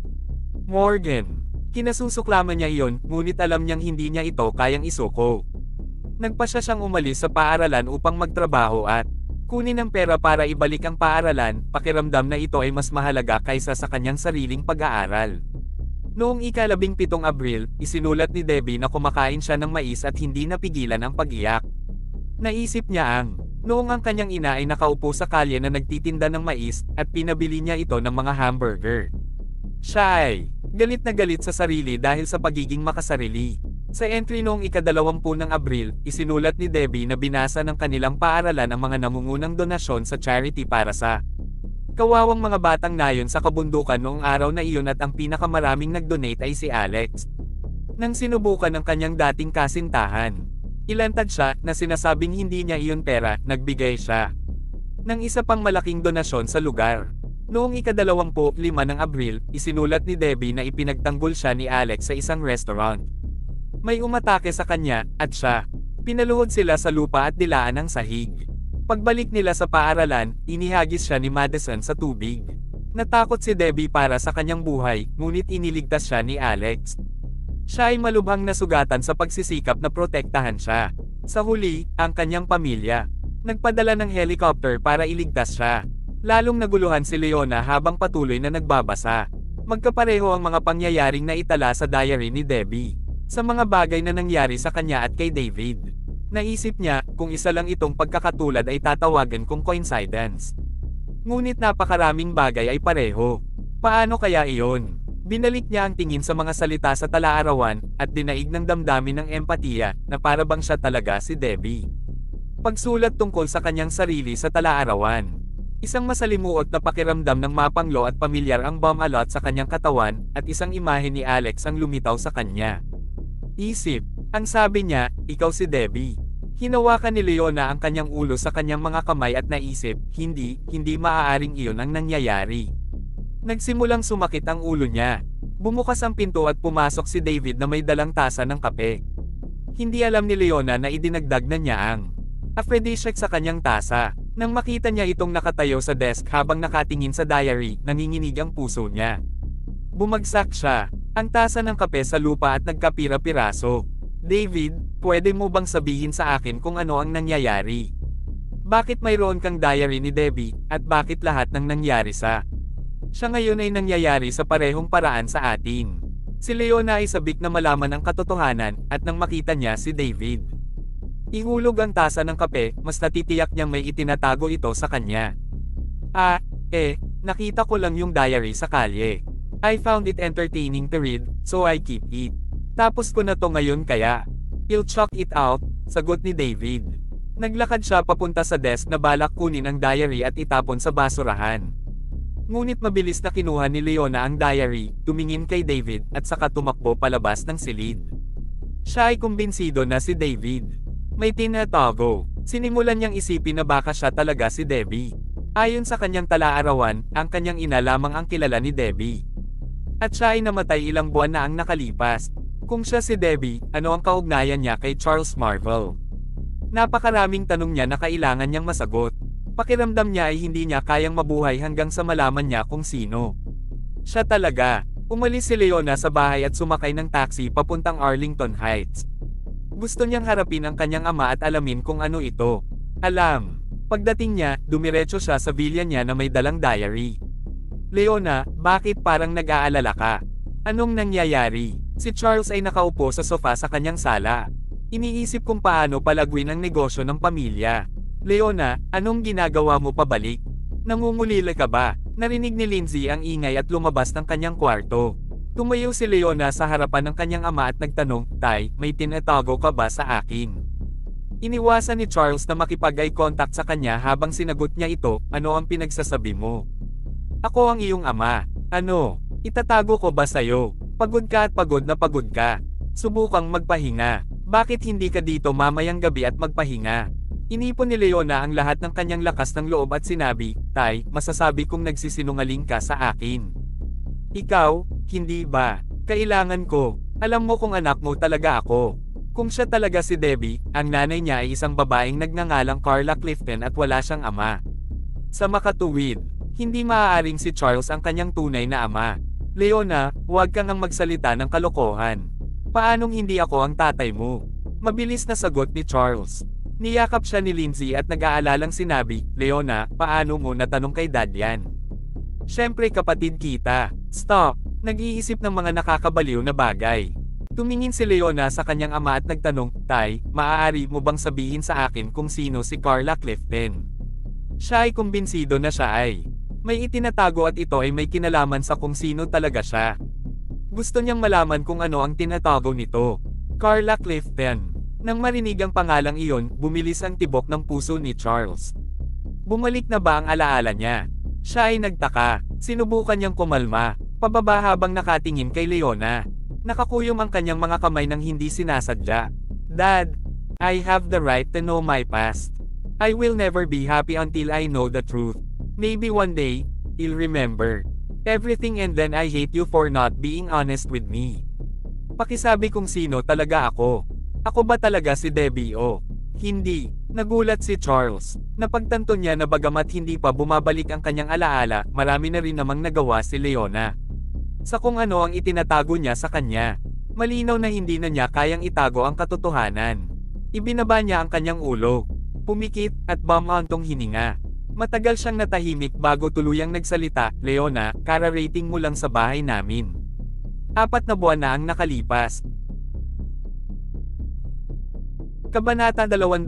Morgan. Kinasusuklaman niya iyon, ngunit alam niyang hindi niya ito kayang isuko. Nagpasya siyang umalis sa paaralan upang magtrabaho at kunin ang pera para ibalik ang paaralan, pakiramdam na ito ay mas mahalaga kaysa sa kanyang sariling pag-aaral. Noong ika-17 Abril, isinulat ni Debbie na kumakain siya ng mais at hindi napigilan ang pag-iyak. Naisip niya noong ang kanyang ina ay nakaupo sa kalye na nagtitinda ng mais, at pinabili niya ito ng mga hamburger. Siya ay galit na galit sa sarili dahil sa pagiging makasarili. Sa entry noong ika-20 ng Abril, isinulat ni Debbie na binasa ng kanilang paaralan ang mga nangungunang donasyon sa charity para sa kawawang mga batang nayon sa kabundukan noong araw na iyon, at ang pinakamaraming nag-donate ay si Alex. Nang sinubukan ng kanyang dating kasintahan, ilantad siya na sinasabing hindi niya iyon pera, nagbigay siya ng isa pang malaking donasyon sa lugar. Noong ika-25 ng Abril, isinulat ni Debbie na ipinagtanggol siya ni Alex sa isang restaurant. May umatake sa kanya, at siya pinaluhod sila sa lupa at dilaan ng sahig. Pagbalik nila sa paaralan, inihagis siya ni Madison sa tubig. Natakot si Debbie para sa kanyang buhay, ngunit iniligtas siya ni Alex. Siya ay malubhang nasugatan sa pagsisikap na protektahan siya. Sa huli, ang kanyang pamilya nagpadala ng helicopter para iligtas siya. Lalong naguluhan si Leona habang patuloy na nagbabasa. Magkapareho ang mga pangyayaring naitala sa diary ni Debbie. Sa mga bagay na nangyari sa kanya at kay David. Naisip niya, kung isa lang itong pagkakatulad ay tatawagan kong coincidence. Ngunit napakaraming bagay ay pareho. Paano kaya iyon? Binalik niya ang tingin sa mga salita sa talaarawan, at dinaig ng damdamin ng empatiya, na para bang siya talaga si Debbie. Pagsulat tungkol sa kanyang sarili sa talaarawan. Isang masalimuot na pakiramdam ng mapanglo at pamilyar ang bumalot sa kanyang katawan, at isang imahe ni Alex ang lumitaw sa kanya. Isip, ang sabi niya, ikaw si Debbie. Hinawakan ni Leona ang kanyang ulo sa kanyang mga kamay at naisip, hindi maaaring iyon ang nangyayari. Nagsimulang sumakit ang ulo niya. Bumukas ang pinto at pumasok si David na may dalang tasa ng kape. Hindi alam ni Leona na idinagdag na niya ang aphrodisiac sa kanyang tasa. Nang makita niya itong nakatayo sa desk habang nakatingin sa diary, nanginginig ang puso niya. Bumagsak siya, ang tasa ng kape sa lupa at nagkapira-piraso. David, pwede mo bang sabihin sa akin kung ano ang nangyayari? Bakit mayroon kang diary ni Debbie, at bakit lahat ng nangyari sa siya ngayon ay nangyayari sa parehong paraan sa atin? Si Leona ay sabik na malaman ang katotohanan, at nang makita niya si David ihulog ang tasa ng kape, mas natitiyak niyang may itinatago ito sa kanya. Nakita ko lang yung diary sa kalye. I found it entertaining to read, so I keep it. Tapos ko na to ngayon kaya I'll chuck it out, sagot ni David. Naglakad siya papunta sa desk na balak kunin ang diary at itapon sa basurahan. Ngunit mabilis na kinuha ni Leona ang diary, tumingin kay David, at saka tumakbo palabas ng silid. Siya ay kumbinsido na si David may tinatago. Sinimulan niyang isipin na baka siya talaga si Debbie. Ayon sa kanyang talaarawan, ang kanyang ina lamang ang kilala ni Debbie. At siya ay namatay ilang buwan na ang nakalipas. Kung siya si Debbie, ano ang kaugnayan niya kay Charles Marvel? Napakaraming tanong niya na kailangan niyang masagot. Pakiramdam niya ay hindi niya kayang mabuhay hanggang sa malaman niya kung sino siya talaga. Umalis si Leona sa bahay at sumakay ng taxi papuntang Arlington Heights. Gusto niyang harapin ang kanyang ama at alamin kung ano ito. Pagdating niya, dumiretso siya sa villa niya na may dalang diary. Leona, bakit parang nag-aalala ka? Anong nangyayari? Si Charles ay nakaupo sa sofa sa kanyang sala. Iniisip kung paano palagwin ang negosyo ng pamilya. Leona, anong ginagawa mo pabalik? Nangungulila ka ba? Narinig ni Lindsay ang ingay at lumabas ng kanyang kwarto. Tumayo si Leona sa harapan ng kanyang ama at nagtanong, Tay, may tinatago ka ba sa akin? Iniwasan ni Charles na makipag-eye contact sa kanya habang sinagot niya ito, ano ang pinagsasabi mo? Ako ang iyong ama. Ano? Itatago ko ba sa'yo? Pagod ka at pagod na pagod ka. Subukang magpahinga. Bakit hindi ka dito mamayang gabi at magpahinga? Inipon ni Leona ang lahat ng kanyang lakas ng loob at sinabi, Tay, masasabi kong nagsisinungaling ka sa akin. Ikaw, hindi ba? Kailangan ko. Alam mo kung anak mo talaga ako. Kung siya talaga si Debbie, ang nanay niya ay isang babaeng nagngangalang Carla Clifton at wala siyang ama. Sa makatuwid, hindi maaaring si Charles ang kanyang tunay na ama. Leona, huwag kang magsalita ng kalokohan. Paanong hindi ako ang tatay mo? Mabilis na sagot ni Charles. Niyakap siya ni Lindsay at nag-aalalang sinabi, Leona, paano mo natanong kay Dad yan? Siyempre kapatid kita. Stop! Nag-iisip ng mga nakakabaliw na bagay. Tumingin si Leona sa kanyang ama at nagtanong, Tay, maaari mo bang sabihin sa akin kung sino si Carla Clifton? Siya ay kumbinsido na siya ay may itinatago at ito ay may kinalaman sa kung sino talaga siya. Gusto niyang malaman kung ano ang tinatago nito. Carla Clifton. Nang marinig ang pangalang iyon, bumilis ang tibok ng puso ni Charles. Bumalik na ba ang alaala niya? Siya ay nagtaka. Sinubukan niyang kumalma, pababa habang nakatingin kay Leona. Nakakuyom ang kanyang mga kamay nang hindi sinasadya. Dad, I have the right to know my past. I will never be happy until I know the truth. Maybe one day, you'll remember everything and then I hate you for not being honest with me. Pakisabi kung sino talaga ako. Ako ba talaga si Debbie o hindi? Nagulat si Charles. Napagtanto niya na bagamat hindi pa bumabalik ang kanyang alaala, marami na rin namang nagawa si Leona. Sa kung ano ang itinatago niya sa kanya. Malinaw na hindi na niya kayang itago ang katotohanan. Ibinaba niya ang kanyang ulo. Pumikit, at bumantong hininga. Matagal siyang natahimik bago tuluyang nagsalita, "Leona, kara-rating mo lang sa bahay namin. 4 na buwan na ang nakalipas." Kabanata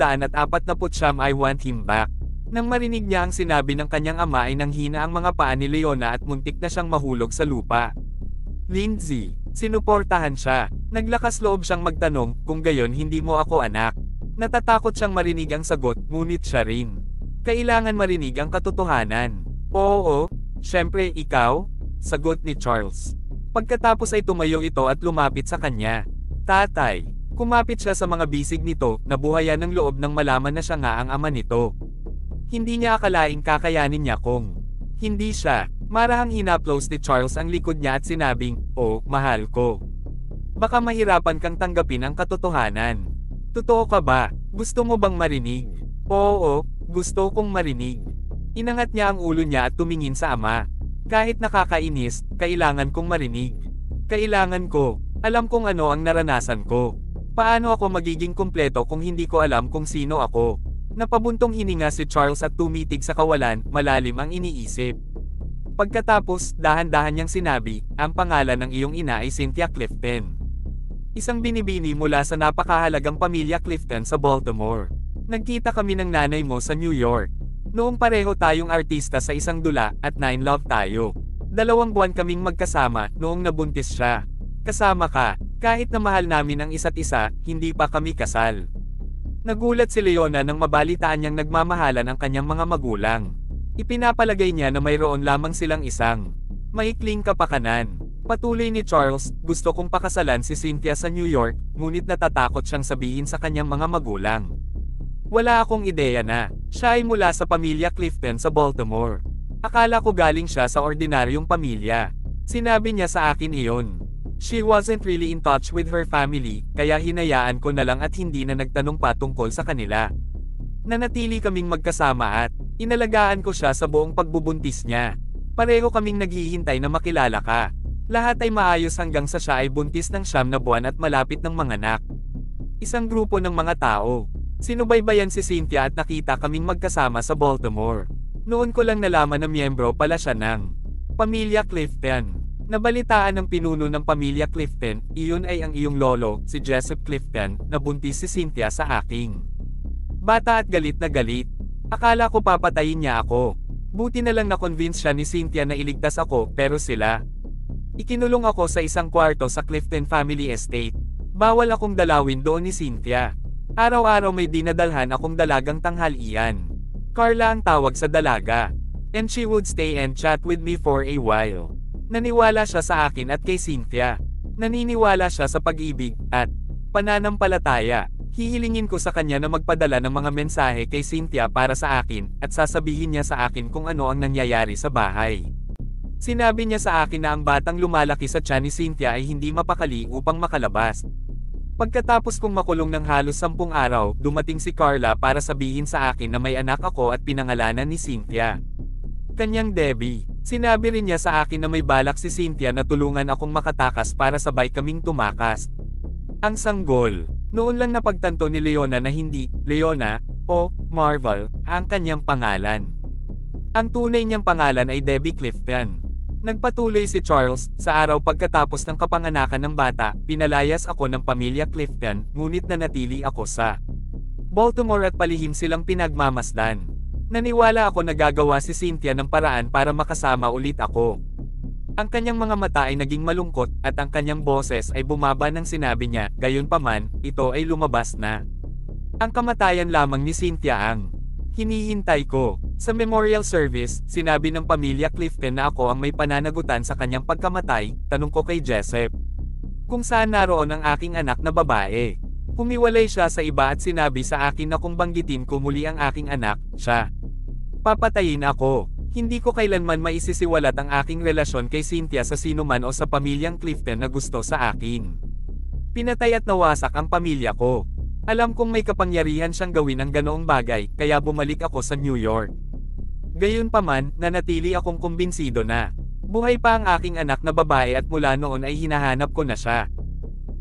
249 I Want Him Back. Nang marinig niya ang sinabi ng kanyang ama ay nanghina ang mga paa ni Leona at muntik na siyang mahulog sa lupa. "Lindsay." Sinuportahan siya. Naglakas loob siyang magtanong, "Kung gayon hindi mo ako anak?" Natatakot siyang marinig ang sagot, ngunit siya rin. Kailangan marinig ang katotohanan. "Oo, syempre ikaw," sagot ni Charles. Pagkatapos ay tumayo ito at lumapit sa kanya. "Tatay." Kumapit siya sa mga bisig nito, nabuhayan ng loob nang malaman na siya nga ang ama nito. Hindi niya akalaing kakayanin niya kung hindi siya. Marahang hinaplos ni Charles ang likod niya at sinabing, "Oh, mahal ko. Baka mahirapan kang tanggapin ang katotohanan. Totoo ka ba? Gusto mo bang marinig?" "Oo, gusto kong marinig." Inangat niya ang ulo niya at tumingin sa ama. "Kahit nakakainis, kailangan kong marinig. Kailangan ko. Alam kong ano ang naranasan ko. Paano ako magiging kumpleto kung hindi ko alam kung sino ako?" Napabuntong hininga si Charles at tumitig sa kawalan, malalim ang iniisip. Pagkatapos, dahan-dahan niyang sinabi, "Ang pangalan ng iyong ina ay Cynthia Clifton. Isang binibini mula sa napakahalagang pamilya Clifton sa Baltimore. Nagkita kami ng nanay mo sa New York. Noong pareho tayong artista sa isang dula, at 9 love tayo. 2 buwan kaming magkasama, noong nabuntis siya. Kasama ka. Kahit na mahal namin ang isa't isa, hindi pa kami kasal." Nagulat si Leona nang mabalitaan niyang nagmamahalan ang kanyang mga magulang. Ipinapalagay niya na mayroon lamang silang isang maikling kapakanan. Patuloy ni Charles, "Gusto kong pakasalan si Cynthia sa New York, ngunit natatakot siyang sabihin sa kanyang mga magulang. Wala akong ideya na siya ay mula sa pamilya Clifton sa Baltimore. Akala ko galing siya sa ordinaryong pamilya." Sinabi niya sa akin iyon. "She wasn't really in touch with her family, kaya hinayaan ko na lang at hindi na nagtanong pa tungkol sa kanila. Nanatili kaming magkasama at inalagaan ko siya sa buong pagbubuntis niya. Pareho kaming naghihintay na makilala ka. Lahat ay maayos hanggang sa siya ay buntis ng 9 na buwan at malapit ng manganak." Isang grupo ng mga tao. Sinubaybayan si Cynthia at nakita kaming magkasama sa Baltimore. Noon ko lang nalaman na miyembro pala siya ng pamilya Clifton. Nabalitaan ng pinuno ng pamilya Clifton, iyon ay ang iyong lolo, si Joseph Clifton, na buntis si Cynthia sa aking bata at galit na galit. Akala ko papatayin niya ako. Buti na lang na-convince siya ni Cynthia na iligtas ako, pero sila. Ikinulong ako sa isang kwarto sa Clifton Family Estate. Bawal akong dalawin doon ni Cynthia. Araw-araw may dinadalhan akong dalagang tanghalian. Carla ang tawag sa dalaga. And she would stay and chat with me for a while. Naniwala siya sa akin at kay Cynthia. Naniniwala siya sa pag-ibig, at pananampalataya. Hihilingin ko sa kanya na magpadala ng mga mensahe kay Cynthia para sa akin, at sasabihin niya sa akin kung ano ang nangyayari sa bahay. Sinabi niya sa akin na ang batang lumalaki sa tiyan ni Cynthia ay hindi mapakali upang makalabas. Pagkatapos kong makulong ng halos 10 araw, dumating si Carla para sabihin sa akin na may anak ako at pinangalanan ni Cynthia kanyang Debbie. Sinabi rin niya sa akin na may balak si Cynthia na tulungan akong makatakas para sabay kaming tumakas. Ang sanggol. Noon lang napagtanto ni Leona na hindi Leona o Marvel ang kanyang pangalan. Ang tunay niyang pangalan ay Debbie Clifton. Nagpatuloy si Charles, "Sa araw pagkatapos ng kapanganakan ng bata, pinalayas ako ng pamilya Clifton, ngunit nanatili ako sa Baltimore at palihim silang pinagmamasdan. Naniwala ako na gagawa si Cynthia ng paraan para makasama ulit ako." Ang kanyang mga mata ay naging malungkot, at ang kanyang boses ay bumaba nang sinabi niya, "Gayunpaman, ito ay lumabas na. Ang kamatayan lamang ni Cynthia ang hinihintay ko." Sa memorial service, sinabi ng pamilya Clifton na ako ang may pananagutan sa kanyang pagkamatay. Tanong ko kay Joseph kung saan naroon ang aking anak na babae. Humiwalay siya sa iba at sinabi sa akin na kung banggitin ko muli ang aking anak, siya papatayin ako. Hindi ko kailanman maisisiwalat ang aking relasyon kay Cynthia sa sinuman o sa pamilyang Clifton na gusto sa akin. Pinatay at nawasak ang pamilya ko. Alam kong may kapangyarihan siyang gawin ang ganoong bagay, kaya bumalik ako sa New York. Gayunpaman, nanatili akong kumbinsido na buhay pa ang aking anak na babae at mula noon ay hinahanap ko na siya.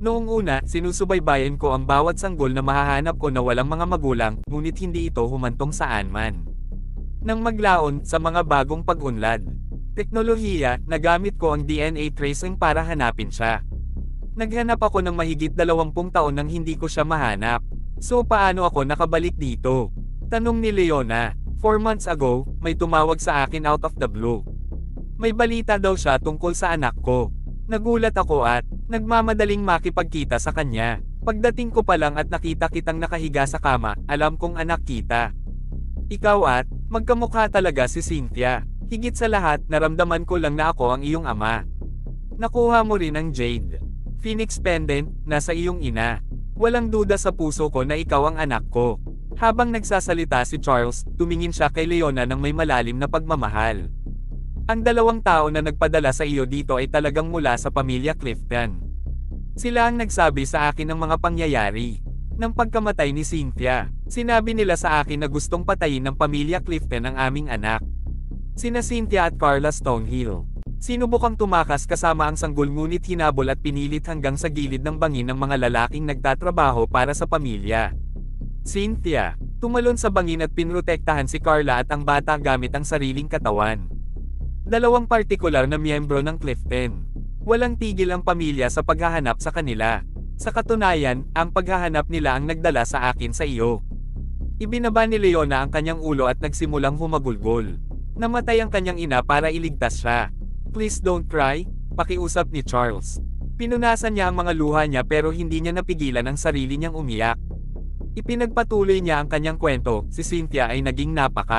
Noong una, sinusubaybayan ko ang bawat sanggol na mahahanap ko na walang mga magulang, ngunit hindi ito humantong saan man. Nang maglaon sa mga bagong pag-unlad. Teknolohiya, nagamit ko ang DNA tracing para hanapin siya. Naghanap ako ng mahigit 20 taon nang hindi ko siya mahanap. So paano ako nakabalik dito? Tanong ni Leona. 4 months ago, may tumawag sa akin out of the blue. May balita daw siya tungkol sa anak ko. Nagulat ako at nagmamadaling makipagkita sa kanya. Pagdating ko pa lang at nakita kitang nakahiga sa kama, alam kong anak kita. Ikaw at magkamukha talaga si Cynthia. Higit sa lahat, naramdaman ko lang na ako ang iyong ama. Nakuha mo rin ang jade. Phoenix pendant, nasa iyong ina. Walang duda sa puso ko na ikaw ang anak ko. Habang nagsasalita si Charles, tumingin siya kay Leona ng may malalim na pagmamahal. Ang 2 tao na nagpadala sa iyo dito ay talagang mula sa pamilya Clifton. Sila ang nagsabi sa akin ng mga pangyayari. Nang pagkamatay ni Cynthia, sinabi nila sa akin na gustong patayin ng pamilya Clifton ang aming anak. Sina Cynthia at Carla Stonehill. Sinubukang tumakas kasama ang sanggol ngunit hinabol at pinilit hanggang sa gilid ng bangin ng mga lalaking nagtatrabaho para sa pamilya. Cynthia, tumalon sa bangin at pinrotektahan si Carla at ang bata gamit ang sariling katawan. 2 partikular na miyembro ng Clifton. Walang tigil ang pamilya sa paghahanap sa kanila. Sa katunayan, ang paghahanap nila ang nagdala sa akin sa iyo. Ibinaba ni Leona ang kanyang ulo at nagsimulang humagulgol. Namatay ang kanyang ina para iligtas siya. Please don't cry, pakiusap ni Charles. Pinunasan niya ang mga luha niya pero hindi niya napigilan ang sarili niyang umiyak. Ipinagpatuloy niya ang kanyang kwento, si Cynthia ay naging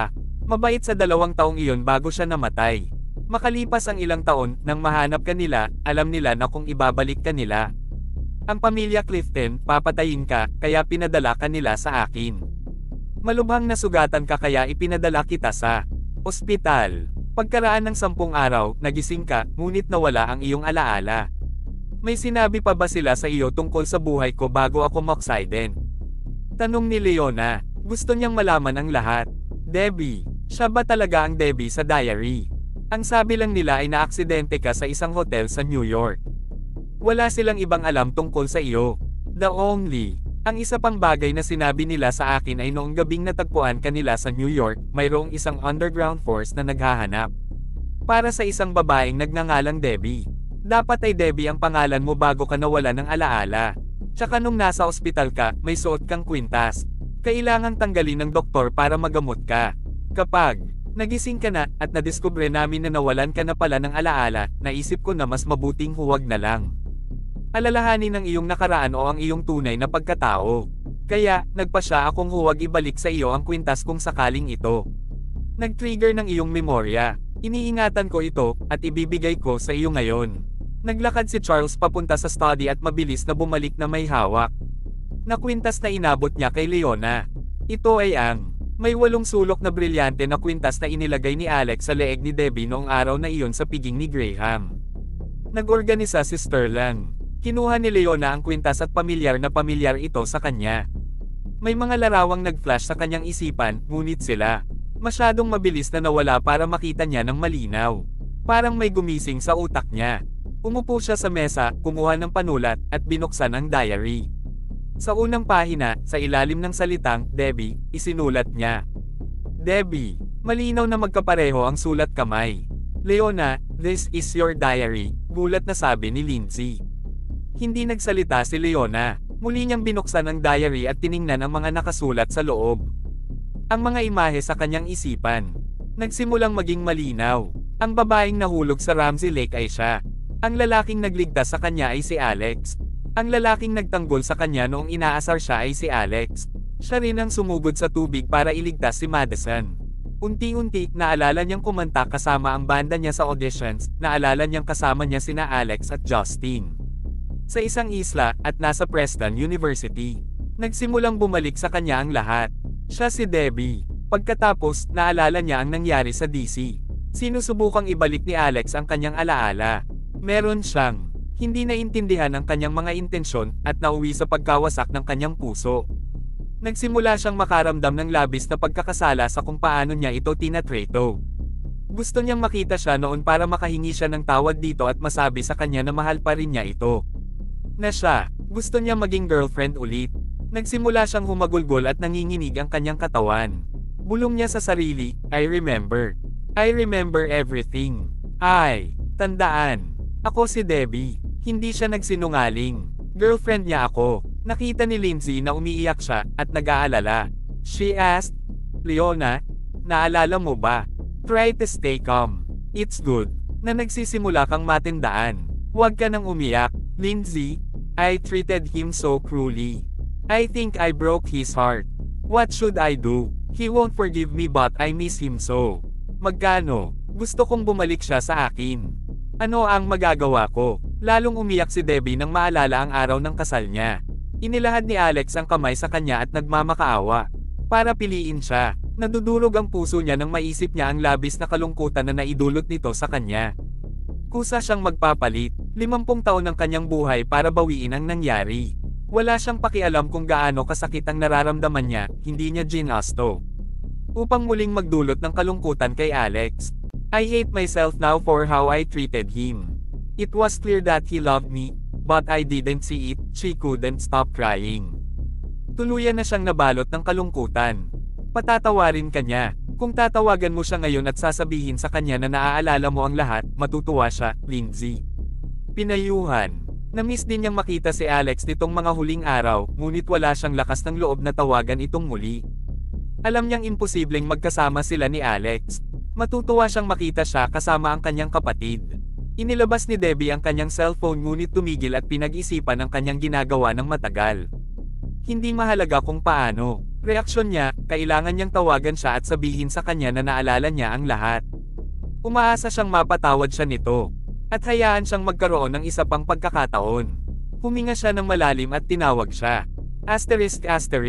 mabait sa 2 taong iyon bago siya namatay. Makalipas ang ilang taon, nang mahanap ka nila, alam nila na kung ibabalik ka nila. Ang pamilya Clifton, papatayin ka, kaya pinadala ka nila sa akin. Malubhang nasugatan ka kaya ipinadala kita sa ospital. Pagkaraan ng 10 araw, nagising ka, ngunit nawala ang iyong alaala. May sinabi pa ba sila sa iyo tungkol sa buhay ko bago ako ma-accident? Tanong ni Leona. Gusto niyang malaman ang lahat. Debbie, siya ba talaga ang Debbie sa diary? Ang sabi lang nila ay naaksidente ka sa isang hotel sa New York. Wala silang ibang alam tungkol sa iyo. Ang isa pang bagay na sinabi nila sa akin ay noong gabing natagpuan kanila sa New York, mayroong isang underground force na naghahanap. Para sa isang babaeng nagngangalang Debbie. Dapat ay Debbie ang pangalan mo bago ka nawala ng alaala. Tsaka nung nasa ospital ka, may suot kang kwintas. Kailangang tanggalin ng doktor para magamot ka. Kapag nagising ka na at nadiskubre namin na nawalan ka na pala ng alaala, naisip ko na mas mabuting huwag na lang alalahanin ang iyong nakaraan o ang iyong tunay na pagkatao. Kaya, nagpasya akong huwag ibalik sa iyo ang kwintas kung sakaling ito nag-trigger ng iyong memorya. Iniingatan ko ito, at ibibigay ko sa iyo ngayon. Naglakad si Charles papunta sa study at mabilis na bumalik na may hawak na kwintas na inabot niya kay Leona. Ito ay ang may 8 sulok na brilyante na kwintas na inilagay ni Alex sa leeg ni Debbie noong araw na iyon sa piging ni Graham. Nag-organisa si Sterling. Kinuha ni Leona ang kwintas at pamilyar ito sa kanya. May mga larawang nag-flash sa kanyang isipan, ngunit sila masyadong mabilis na nawala para makita niya ng malinaw. Parang may gumising sa utak niya. Umupo siya sa mesa, kumuha ng panulat, at binuksan ang diary. Sa unang pahina, sa ilalim ng salitang, Debbie, isinulat niya. Debbie, malinaw na magkapareho ang sulat kamay. Leona, this is your diary, gulat na sabi ni Lindsay. Hindi nagsalita si Leona. Muli niyang binuksan ang diary at tiningnan ang mga nakasulat sa loob. Ang mga imahe sa kanyang isipan. Nagsimulang maging malinaw. Ang babaeng nahulog sa Ramsey Lake ay siya. Ang lalaking nagligtas sa kanya ay si Alex. Ang lalaking nagtanggol sa kanya noong inaasar siya ay si Alex. Siya rin ang sumugod sa tubig para iligtas si Madison. Unti-unti, naalala niyang kumanta kasama ang banda niya sa auditions, naalala niyang kasama niya sina Alex at Justin sa isang isla, at nasa Preston University. Nagsimulang bumalik sa kanya ang lahat. Siya si Debbie. Pagkatapos, naalala niya ang nangyari sa DC. Sinusubukang ibalik ni Alex ang kanyang alaala. Meron siyang hindi naintindihan ang kanyang mga intensyon, at nauwi sa pagkawasak ng kanyang puso. Nagsimula siyang makaramdam ng labis na pagkakasala sa kung paano niya ito tinatreto. Gusto niyang makita siya noon para makahingi siya ng tawad dito at masabi sa kanya na mahal pa rin niya ito. na siya, gusto niya maging girlfriend ulit. Nagsimula siyang humagulgol at nanginginig ang kanyang katawan. Bulong niya sa sarili, I remember. I remember everything. Ay, tandaan. Ako si Debbie. Hindi siya nagsinungaling. Girlfriend niya ako. Nakita ni Lindsay na umiiyak siya at nag-aalala. She asked, Leona, naalala mo ba? Try to stay calm. It's good na nagsisimula kang matindaan. Huwag ka nang umiyak, Lindsay. I treated him so cruelly. I think I broke his heart. What should I do? He won't forgive me but I miss him so. Magkano? Gusto kong bumalik siya sa akin. Ano ang magagawa ko? Lalong umiyak si Debbie nang maalala ang araw ng kasal niya. Inilahad ni Alex ang kamay sa kanya at nagmamakaawa. Para piliin siya, nadudurog ang puso niya nang maisip niya ang labis na kalungkutan na naidulot nito sa kanya. Kusa siyang magpapalit, 50 taon ng kanyang buhay para bawiin ang nangyari. Wala siyang pakialam kung gaano kasakit ang nararamdaman niya, hindi niya ginasto. Upang muling magdulot ng kalungkutan kay Alex. I hate myself now for how I treated him. It was clear that he loved me, but I didn't see it, she couldn't stop crying. Tuluyan na siyang nabalot ng kalungkutan. Patatawarin ka niya. Kung tatawagan mo siya ngayon at sasabihin sa kanya na naaalala mo ang lahat, matutuwa siya, Lindsay. Pinayuhan. Namiss din niyang makita si Alex nitong mga huling araw, ngunit wala siyang lakas ng loob na tawagan itong muli. Alam niyang imposibleng magkasama sila ni Alex. Matutuwa siyang makita siya kasama ang kanyang kapatid. Inilabas ni Debbie ang kanyang cellphone ngunit tumigil at pinag-isipan ang kanyang ginagawa ng matagal. Hindi mahalaga kung paano. Reaksyon niya, kailangan niyang tawagan siya at sabihin sa kanya na naalala niya ang lahat. Umaasa siyang mapatawad siya nito. At hayaan siyang magkaroon ng isa pang pagkakataon. Huminga siya ng malalim at tinawag siya. Asterisk.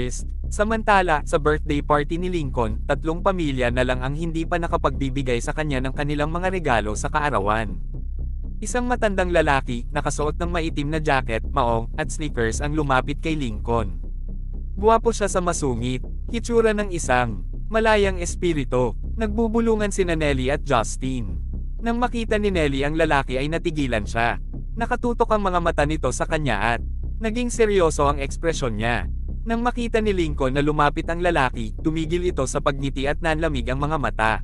Samantala, sa birthday party ni Lincoln, 3 pamilya na lang ang hindi pa nakapagbibigay sa kanya ng kanilang mga regalo sa kaarawan. Isang matandang lalaki, nakasuot ng maitim na jacket, maong, at sneakers ang lumapit kay Lincoln. Guwapo siya sa masungit, hitsura ng isang malayang espiritu. Nagbubulungan sina Nelly at Justin. Nang makita ni Nelly ang lalaki ay natigilan siya. Nakatutok ang mga mata nito sa kanya at naging seryoso ang ekspresyon niya. Nang makita ni Lincoln na lumapit ang lalaki, tumigil ito sa pagngiti at nanlamig ang mga mata.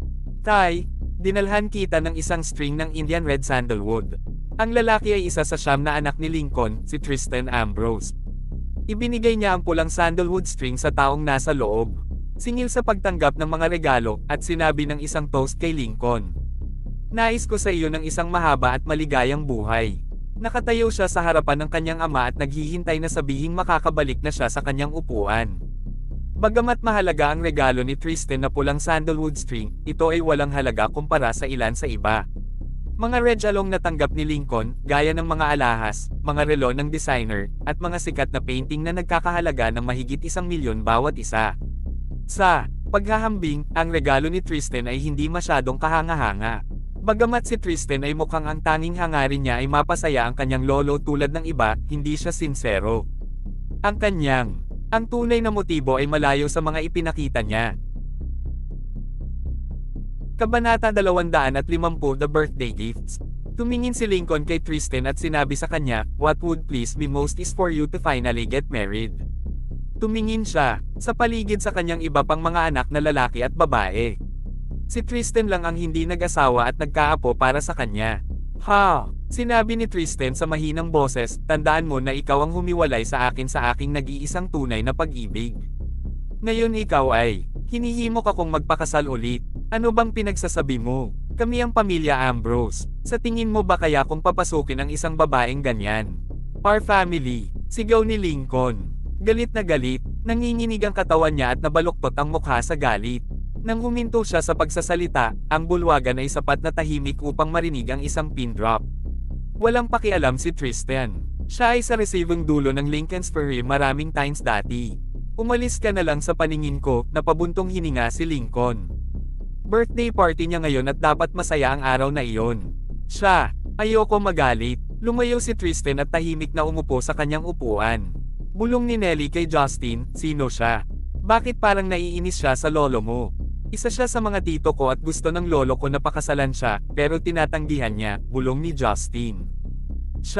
Tay, dinalhan kita ng isang string ng Indian Red Sandalwood. Ang lalaki ay isa sa 9 na anak ni Lincoln, si Tristan Ambrose. Ibinigay niya ang pulang sandalwood string sa taong nasa loob. Singil sa pagtanggap ng mga regalo, at sinabi ng isang toast kay Lincoln. Nais ko sa iyo ng isang mahaba at maligayang buhay. Nakatayo siya sa harapan ng kanyang ama at naghihintay na sabihing makakabalik na siya sa kanyang upuan. Bagamat mahalaga ang regalo ni Tristan na pulang sandalwood string, ito ay walang halaga kumpara sa ilan sa iba. Mga regalong natanggap ni Lincoln, gaya ng mga alahas, mga relo ng designer, at mga sikat na painting na nagkakahalaga ng mahigit 1 milyon bawat isa. Sa paghahambing, ang regalo ni Tristan ay hindi masyadong kahanga-hanga. Bagamat si Tristan ay mukhang ang tanging hangarin niya ay mapasaya ang kanyang lolo tulad ng iba, hindi siya sinsero. Ang tunay na motibo ay malayo sa mga ipinakita niya. Kabanata 250 The Birthday Gifts. Tumingin si Lincoln kay Tristan at sinabi sa kanya, What would please me most is for you to finally get married. Tumingin siya, sa paligid sa kanyang iba pang mga anak na lalaki at babae. Si Tristan lang ang hindi nag-asawa at nagkaapo para sa kanya. Ha! Sinabi ni Tristan sa mahinang boses, tandaan mo na ikaw ang humiwalay sa aking nag-iisang tunay na pag-ibig. Ngayon ikaw ay, hinihimok akong magpakasal ulit. Ano bang pinagsasabi mo? Kami ang pamilya Ambrose. Sa tingin mo ba kaya kung papasukin ang isang babaeng ganyan? Our family, sigaw ni Lincoln. Galit na galit, nanginginig ang katawan niya at nabaluktot ang mukha sa galit. Nang huminto siya sa pagsasalita, ang bulwagan ay sapat na tahimik upang marinig ang isang pin drop. Walang pakialam si Tristan. Siya ay sa receiving dulo ng Lincoln's Ferry maraming times dati. Umalis ka na lang sa paningin ko, napabuntong hininga si Lincoln. Birthday party niya ngayon at dapat masaya ang araw na iyon. Siya, ayoko magalit. Lumayo si Tristan at tahimik na umupo sa kanyang upuan. Bulong ni Nelly kay Justin, sino siya? Bakit parang naiinis siya sa lolo mo? Isa siya sa mga tito ko at gusto ng lolo ko na pakasalan siya, pero tinatanggihan niya, bulong ni Justin. Siya,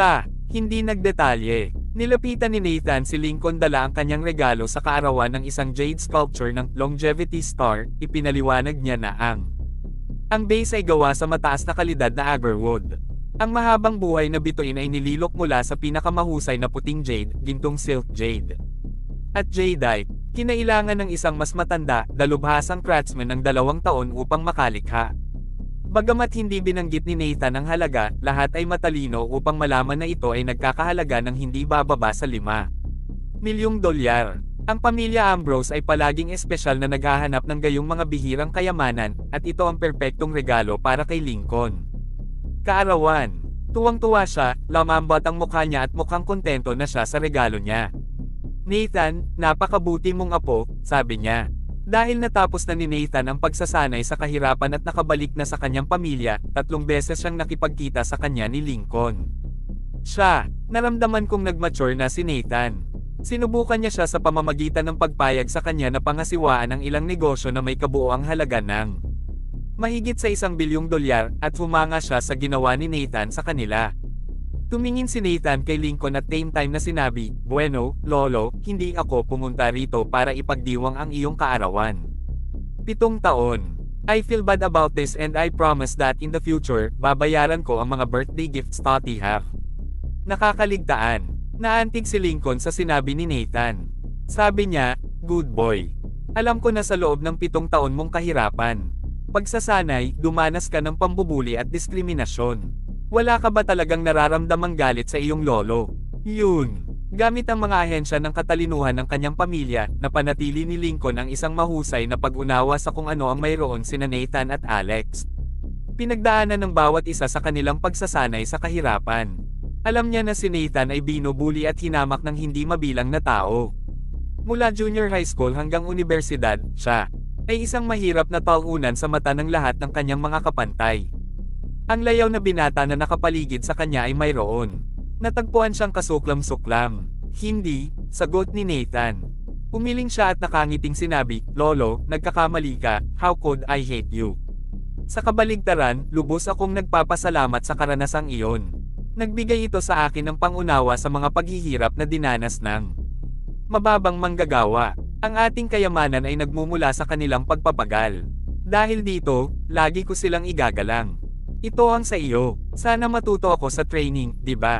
Hindi nagdetalye. Nilapitan ni Nathan si Lincoln dala ang kanyang regalo sa kaarawan ng isang jade sculpture ng Longevity Star, ipinaliwanag niya na ang base ay gawa sa mataas na kalidad na agarwood. Ang mahabang buhay na bituin ay nililok mula sa pinakamahusay na puting jade, gintong silk jade. At jadeite, kinailangan ng isang mas matanda, dalubhasang craftsman ng 2 taon upang makalikha. Bagamat hindi binanggit ni Nathan ang halaga, lahat ay matalino upang malaman na ito ay nagkakahalaga ng hindi bababa sa $5 milyong. Ang pamilya Ambrose ay palaging espesyal na naghahanap ng gayong mga bihirang kayamanan, at ito ang perpektong regalo para kay Lincoln. Kaarawan. Tuwang-tuwa siya, lamambot ang mukha niya at mukhang kontento na siya sa regalo niya. Nathan, napakabuti mong apo, sabi niya. Dahil natapos na ni Nathan ang pagsasanay sa kahirapan at nakabalik na sa kanyang pamilya, 3 beses siyang nakipagkita sa kanya ni Lincoln. Naramdaman kong nagmature na si Nathan. Sinubukan niya siya sa pamamagitan ng pagpayag sa kanya na pangasiwaan ang ilang negosyo na may kabuoang halaga ng mahigit sa $1 bilyong at humanga siya sa ginawa ni Nathan sa kanila. Tumingin si Nathan kay Lincoln at same time na sinabi, "Bueno, Lolo, hindi ako pumunta rito para ipagdiwang ang iyong kaarawan. 7 taon. I feel bad about this and I promise that in the future, babayaran ko ang mga birthday gifts tati have." Nakakaligtaan. Naantig si Lincoln sa sinabi ni Nathan. Sabi niya, "Good boy. Alam ko na sa loob ng 7 taon mong kahirapan. Pagsasanay, dumanas ka ng pambubuli at diskriminasyon. Wala ka ba talagang nararamdamang galit sa iyong lolo?" Yun. Gamit ang mga ahensya ng katalinuhan ng kanyang pamilya, napanatili ni Lincoln ang isang mahusay na pag-unawa sa kung ano ang mayroon sina Nathan at Alex. Pinagdaanan ng bawat isa sa kanilang pagsasanay sa kahirapan. Alam niya na si Nathan ay binubuli at hinamak ng hindi mabilang na tao. Mula junior high school hanggang universidad, siya ay isang mahirap na talunan sa mata ng lahat ng kanyang mga kapantay. Ang layaw na binata na nakapaligid sa kanya ay mayroon. Natagpuan siyang kasuklam-suklam. "Hindi," sagot ni Nathan. Umiling siya at nakangiting sinabi, "Lolo, nagkakamali ka, how could I hate you?" Sa kabaligtaran, lubos akong nagpapasalamat sa karanasang iyon. Nagbigay ito sa akin ng pangunawa sa mga paghihirap na dinanas ng mababang manggagawa. Ang ating kayamanan ay nagmumula sa kanilang pagpapagal. Dahil dito, lagi ko silang igagalang. Ito ang sa iyo. Sana matuto ako sa training, di ba?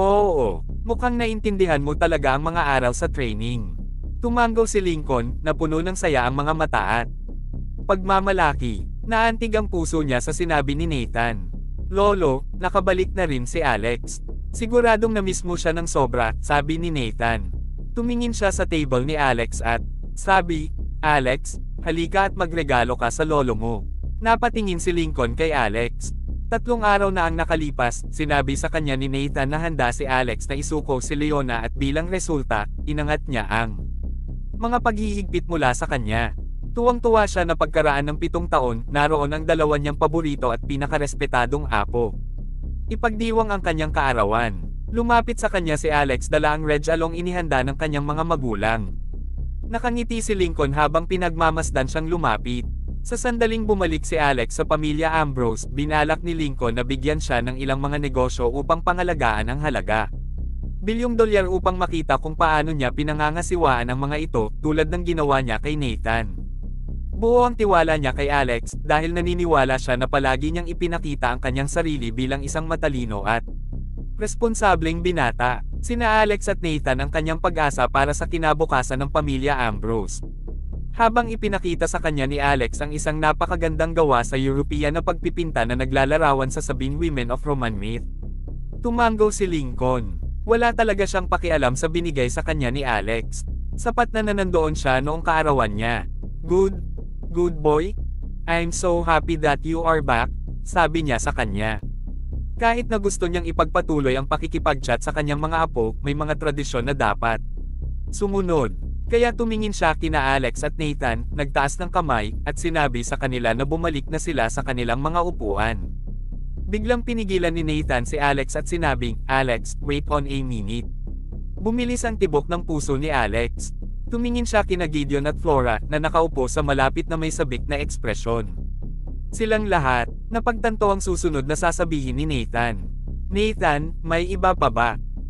Oo, mukhang naintindihan mo talaga ang mga aral sa training. Tumanggaw si Lincoln, na puno ng saya ang mga mata at pagmamalaki. Naantig ang puso niya sa sinabi ni Nathan. "Lolo, nakabalik na rin si Alex. Siguradong na-miss mo siya ng sobra," sabi ni Nathan. Tumingin siya sa table ni Alex at sabi, "Alex, halika at magregalo ka sa lolo mo." Napatingin si Lincoln kay Alex. 3 araw na ang nakalipas, sinabi sa kanya ni Nathan na handa si Alex na isuko si Leona at bilang resulta, inangat niya ang mga paghihigpit mula sa kanya. Tuwang-tuwa siya na pagkaraan ng 7 taon, naroon ang 2 niyang paborito at pinakarespetadong apo. Ipagdiwang ang kanyang kaarawan. Lumapit sa kanya si Alex dala ang red along inihanda ng kanyang mga magulang. Nakangiti si Lincoln habang pinagmamasdan siyang lumapit. Sa sandaling bumalik si Alex sa pamilya Ambrose, binalak ni Lincoln na bigyan siya ng ilang mga negosyo upang pangalagaan ang halaga $1 bilyong upang makita kung paano niya pinangangasiwaan ang mga ito, tulad ng ginawa niya kay Nathan. Buo ang tiwala niya kay Alex, dahil naniniwala siya na palagi niyang ipinakita ang kanyang sarili bilang isang matalino at responsableng binata. Sina Alex at Nathan ang kanyang pag-asa para sa kinabukasan ng pamilya Ambrose. Habang ipinakita sa kanya ni Alex ang isang napakagandang gawa sa European na pagpipinta na naglalarawan sa sabing women of Roman myth. Tumanggaw si Lincoln. Wala talaga siyang pakialam sa binigay sa kanya ni Alex. Sapat na nandoon siya noong kaarawan niya. Good boy. I'm so happy that you are back," sabi niya sa kanya. Kahit na gusto niyang ipagpatuloy ang pakikipag-chat sa kanyang mga apo, may mga tradisyon na dapat sumunod. Kaya tumingin siya kina Alex at Nathan, nagtaas ng kamay, at sinabi sa kanila na bumalik na sila sa kanilang mga upuan. Biglang pinigilan ni Nathan si Alex at sinabing, "Alex, wait on a minute." Bumilis ang tibok ng puso ni Alex. Tumingin siya kina Gideon at Flora, na nakaupo sa malapit na may sabik na ekspresyon. Silang lahat, napagtanto ang susunod na sasabihin ni Nathan. "Nathan, may iba pa ba?"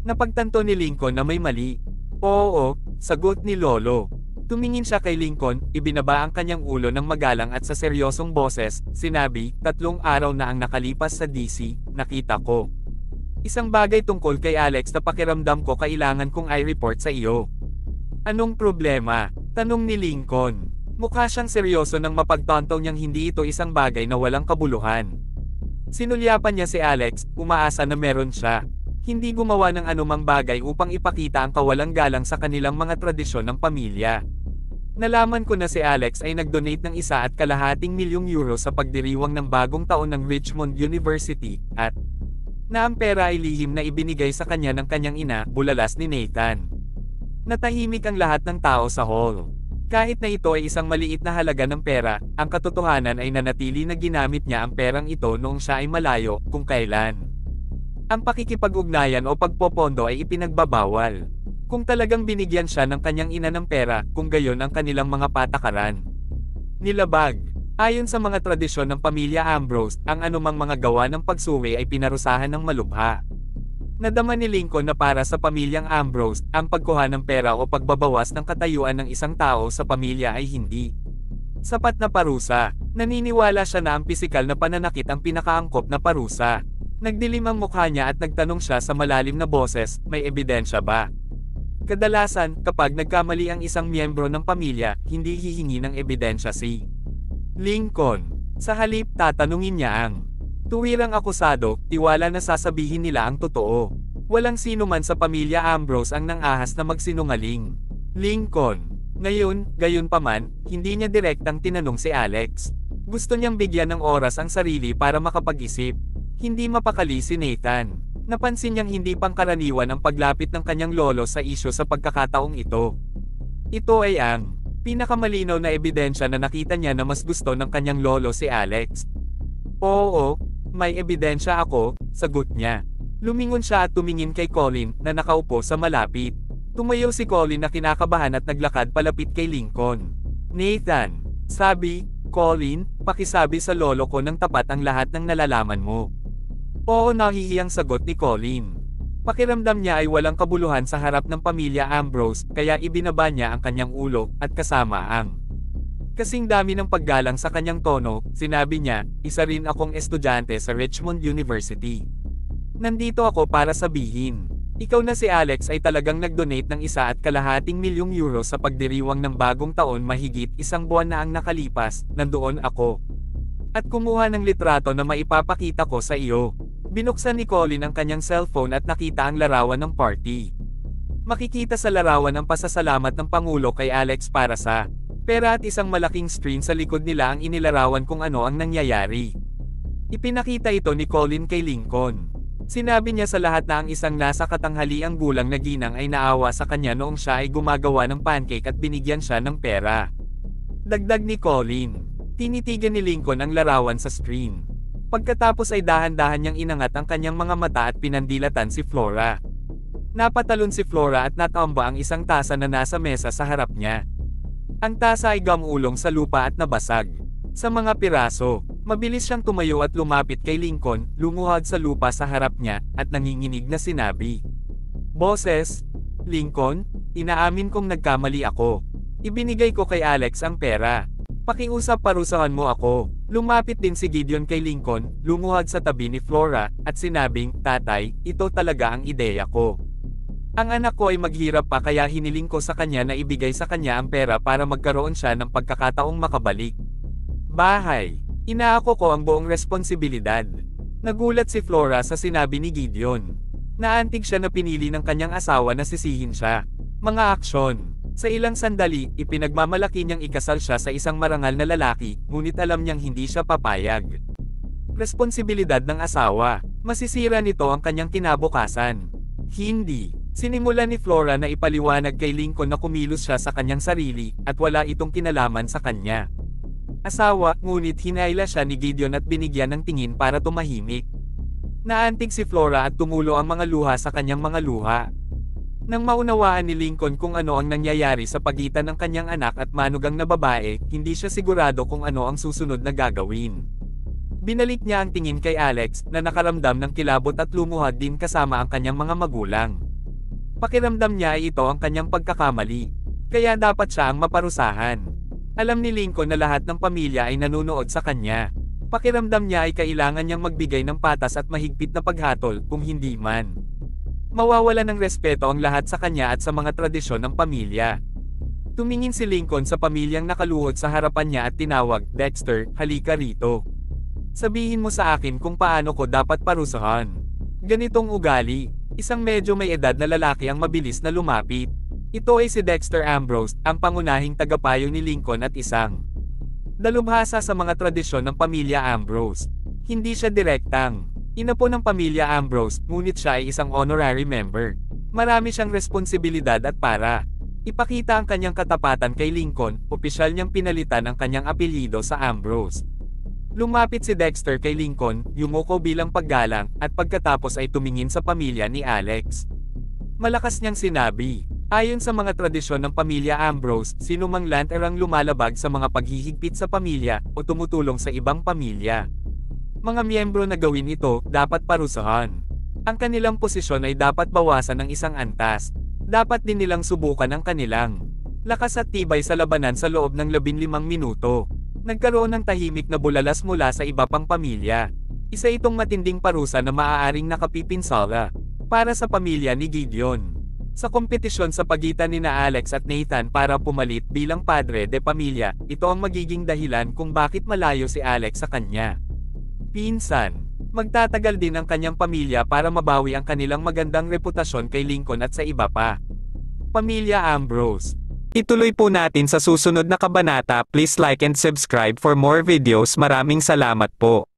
Napagtanto ni Lincoln na may mali. Oo, sagot ni Lolo. Tumingin siya kay Lincoln, ibinaba ang kanyang ulo ng magalang at sa seryosong boses, sinabi, 3 araw na ang nakalipas sa DC, nakita ko isang bagay tungkol kay Alex na pakiramdam ko kailangan kong i-report sa iyo. Anong problema? Tanong ni Lincoln. Mukha siyang seryoso nang mapagtanto niyang hindi ito isang bagay na walang kabuluhan. Sinulyapan niya si Alex, umaasa na meron siya. Hindi gumawa ng anumang bagay upang ipakita ang kawalang galang sa kanilang mga tradisyon ng pamilya. Nalaman ko na si Alex ay nag-donate ng €1.5 milyon sa pagdiriwang ng bagong taon ng Richmond University, at na ang pera ay lihim na ibinigay sa kanya ng kanyang ina, bulalas ni Nathan. Natahimik ang lahat ng tao sa hall. Kahit na ito ay isang maliit na halaga ng pera, ang katotohanan ay nanatili na ginamit niya ang perang ito noong siya ay malayo, kung kailan. Ang pakikipag-ugnayan o pagpopondo ay ipinagbabawal. Kung talagang binigyan siya ng kanyang ina ng pera, kung gayon ang kanilang mga patakaran. Nilabag. Ayon sa mga tradisyon ng pamilya Ambrose, ang anumang mga gawa ng pagsuwi ay pinarusahan ng malubha. Nadama ni Lincoln na para sa pamilyang Ambrose, ang pagkuha ng pera o pagbabawas ng katayuan ng isang tao sa pamilya ay hindi sapat na parusa. Naniniwala siya na ang pisikal na pananakit ang pinakaangkop na parusa. Nagdilim ang mukha niya at nagtanong siya sa malalim na boses, may ebidensya ba? Kadalasan, kapag nagkamali ang isang miyembro ng pamilya, hindi hihingi ng ebidensya si Lincoln. Sa halip, tatanungin niya ang tuwirang akusado, tiwala na sasabihin nila ang totoo. Walang sino man sa pamilya Ambrose ang nang-ahas na magsinungaling. Lincoln. Ngayon, gayunpaman, hindi niya direktang tinanong si Alex. Gusto niyang bigyan ng oras ang sarili para makapag-isip. Hindi mapakali si Nathan. Napansin niyang hindi pangkaraniwan ang paglapit ng kanyang lolo sa isyu sa pagkakataong ito. Ito ay ang pinakamalinaw na ebidensya na nakita niya na mas gusto ng kanyang lolo si Alex. Oo, may ebidensya ako, sagot niya. Lumingon siya at tumingin kay Colin, na nakaupo sa malapit. Tumayo si Colin na kinakabahan at naglakad palapit kay Lincoln. Nathan, sabi, Colin, pakisabi sa lolo ko ng tapat ang lahat ng nalalaman mo. Oo, nahihiyang sagot ni Colin. Pakiramdam niya ay walang kabuluhan sa harap ng pamilya Ambrose, kaya ibinaba niya ang kanyang ulo, at kasama ang kasing dami ng paggalang sa kanyang tono, sinabi niya, isa rin akong estudyante sa Richmond University. Nandito ako para sabihin, ikaw na si Alex ay talagang nag-donate ng €1.5 milyon sa pagdiriwang ng bagong taon mahigit 1 buwan na ang nakalipas, nandoon ako. At kumuha ng litrato na maipapakita ko sa iyo. Binuksan ni Colin ang kanyang cellphone at nakita ang larawan ng party. Makikita sa larawan ang pasasalamat ng Pangulo kay Alex para sa pera at isang malaking screen sa likod nila ang inilarawan kung ano ang nangyayari. Ipinakita ito ni Colin kay Lincoln. Sinabi niya sa lahat na ang isang nasa katanghaliang gulang na ginang ay naawa sa kanya noong siya ay gumagawa ng pancake at binigyan siya ng pera. Dagdag ni Colin. Tinitigan ni Lincoln ang larawan sa screen. Pagkatapos ay dahan-dahan niyang inangat ang kanyang mga mata at pinandilatan si Flora. Napatalon si Flora at natamba ang isang tasa na nasa mesa sa harap niya. Ang tasa ay gamulong sa lupa at nabasag sa mga piraso. Mabilis siyang tumayo at lumapit kay Lincoln, lumuhod sa lupa sa harap niya, at nanginginig na sinabi, Boses, Lincoln, inaamin kong nagkamali ako. Ibinigay ko kay Alex ang pera. Pakiusap parusahan mo ako. Lumapit din si Gideon kay Lincoln, lumuhod sa tabi ni Flora, at sinabing, Tatay, ito talaga ang ideya ko. Ang anak ko ay maghirap pa kaya hiniling ko sa kanya na ibigay sa kanya ang pera para magkaroon siya ng pagkakataong makabalik. Bahay. Inaako ko ang buong responsibilidad. Nagulat si Flora sa sinabi ni Gideon. Naantig siya na pinili ng kanyang asawa na sisihin siya. Mga aksyon. Sa ilang sandali, ipinagmamalaki niyang ikasal siya sa isang marangal na lalaki, ngunit alam niyang hindi siya papayag. Responsibilidad ng asawa. Masisira nito ang kanyang kinabukasan. Hindi. Sinimulan ni Flora na ipaliwanag kay Lincoln na kumilos siya sa kanyang sarili, at wala itong kinalaman sa kanya. Asawa, ngunit hinayla siya ni Gideon at binigyan ng tingin para tumahimik. Naantig si Flora at tumulo ang mga luha sa kanyang mga luha. Nang maunawaan ni Lincoln kung ano ang nangyayari sa pagitan ng kanyang anak at manugang na babae, hindi siya sigurado kung ano ang susunod na gagawin. Binalik niya ang tingin kay Alex, na nakaramdam ng kilabot at lumuhod din kasama ang kanyang mga magulang. Pakiramdam niya ay ito ang kanyang pagkakamali. Kaya dapat siya ang maparusahan. Alam ni Lincoln na lahat ng pamilya ay nanunood sa kanya. Pakiramdam niya ay kailangan niyang magbigay ng patas at mahigpit na paghatol kung hindi man. Mawawala ng respeto ang lahat sa kanya at sa mga tradisyon ng pamilya. Tumingin si Lincoln sa pamilyang nakaluhod sa harapan niya at tinawag, "Dexter, halika rito. Sabihin mo sa akin kung paano ko dapat parusahan." Ganitong ugali, isang medyo may edad na lalaki ang mabilis na lumapit. Ito ay si Dexter Ambrose, ang pangunahing tagapayo ni Lincoln at isang dalubhasa sa mga tradisyon ng pamilya Ambrose. Hindi siya direktang inapo ng pamilya Ambrose, ngunit siya ay isang honorary member. Marami siyang responsibilidad at para ipakita ang kanyang katapatan kay Lincoln, opisyal niyang pinalitan ang kanyang apelyido sa Ambrose. Lumapit si Dexter kay Lincoln, yumuko bilang paggalang, at pagkatapos ay tumingin sa pamilya ni Alex. Malakas niyang sinabi, ayon sa mga tradisyon ng pamilya Ambrose, sinumang lanterang lumalabag sa mga paghihigpit sa pamilya, o tumutulong sa ibang pamilya. Mga miyembro na gawin ito, dapat parusahan. Ang kanilang posisyon ay dapat bawasan ng isang antas. Dapat din nilang subukan ang kanilang lakas at tibay sa labanan sa loob ng 15 minuto. Nagkaroon ng tahimik na bulalas mula sa iba pang pamilya. Isa itong matinding parusa na maaaring nakapipinsala para sa pamilya ni Gideon. Sa kompetisyon sa pagitan ni Alex at Nathan para pumalit bilang padre de pamilya, ito ang magiging dahilan kung bakit malayo si Alex sa kanya. Pinsan, magtatagal din ang kanyang pamilya para mabawi ang kanilang magandang reputasyon kay Lincoln at sa iba pa. Pamilya Ambrose. Ituloy po natin sa susunod na kabanata. Please like and subscribe for more videos. Maraming salamat po.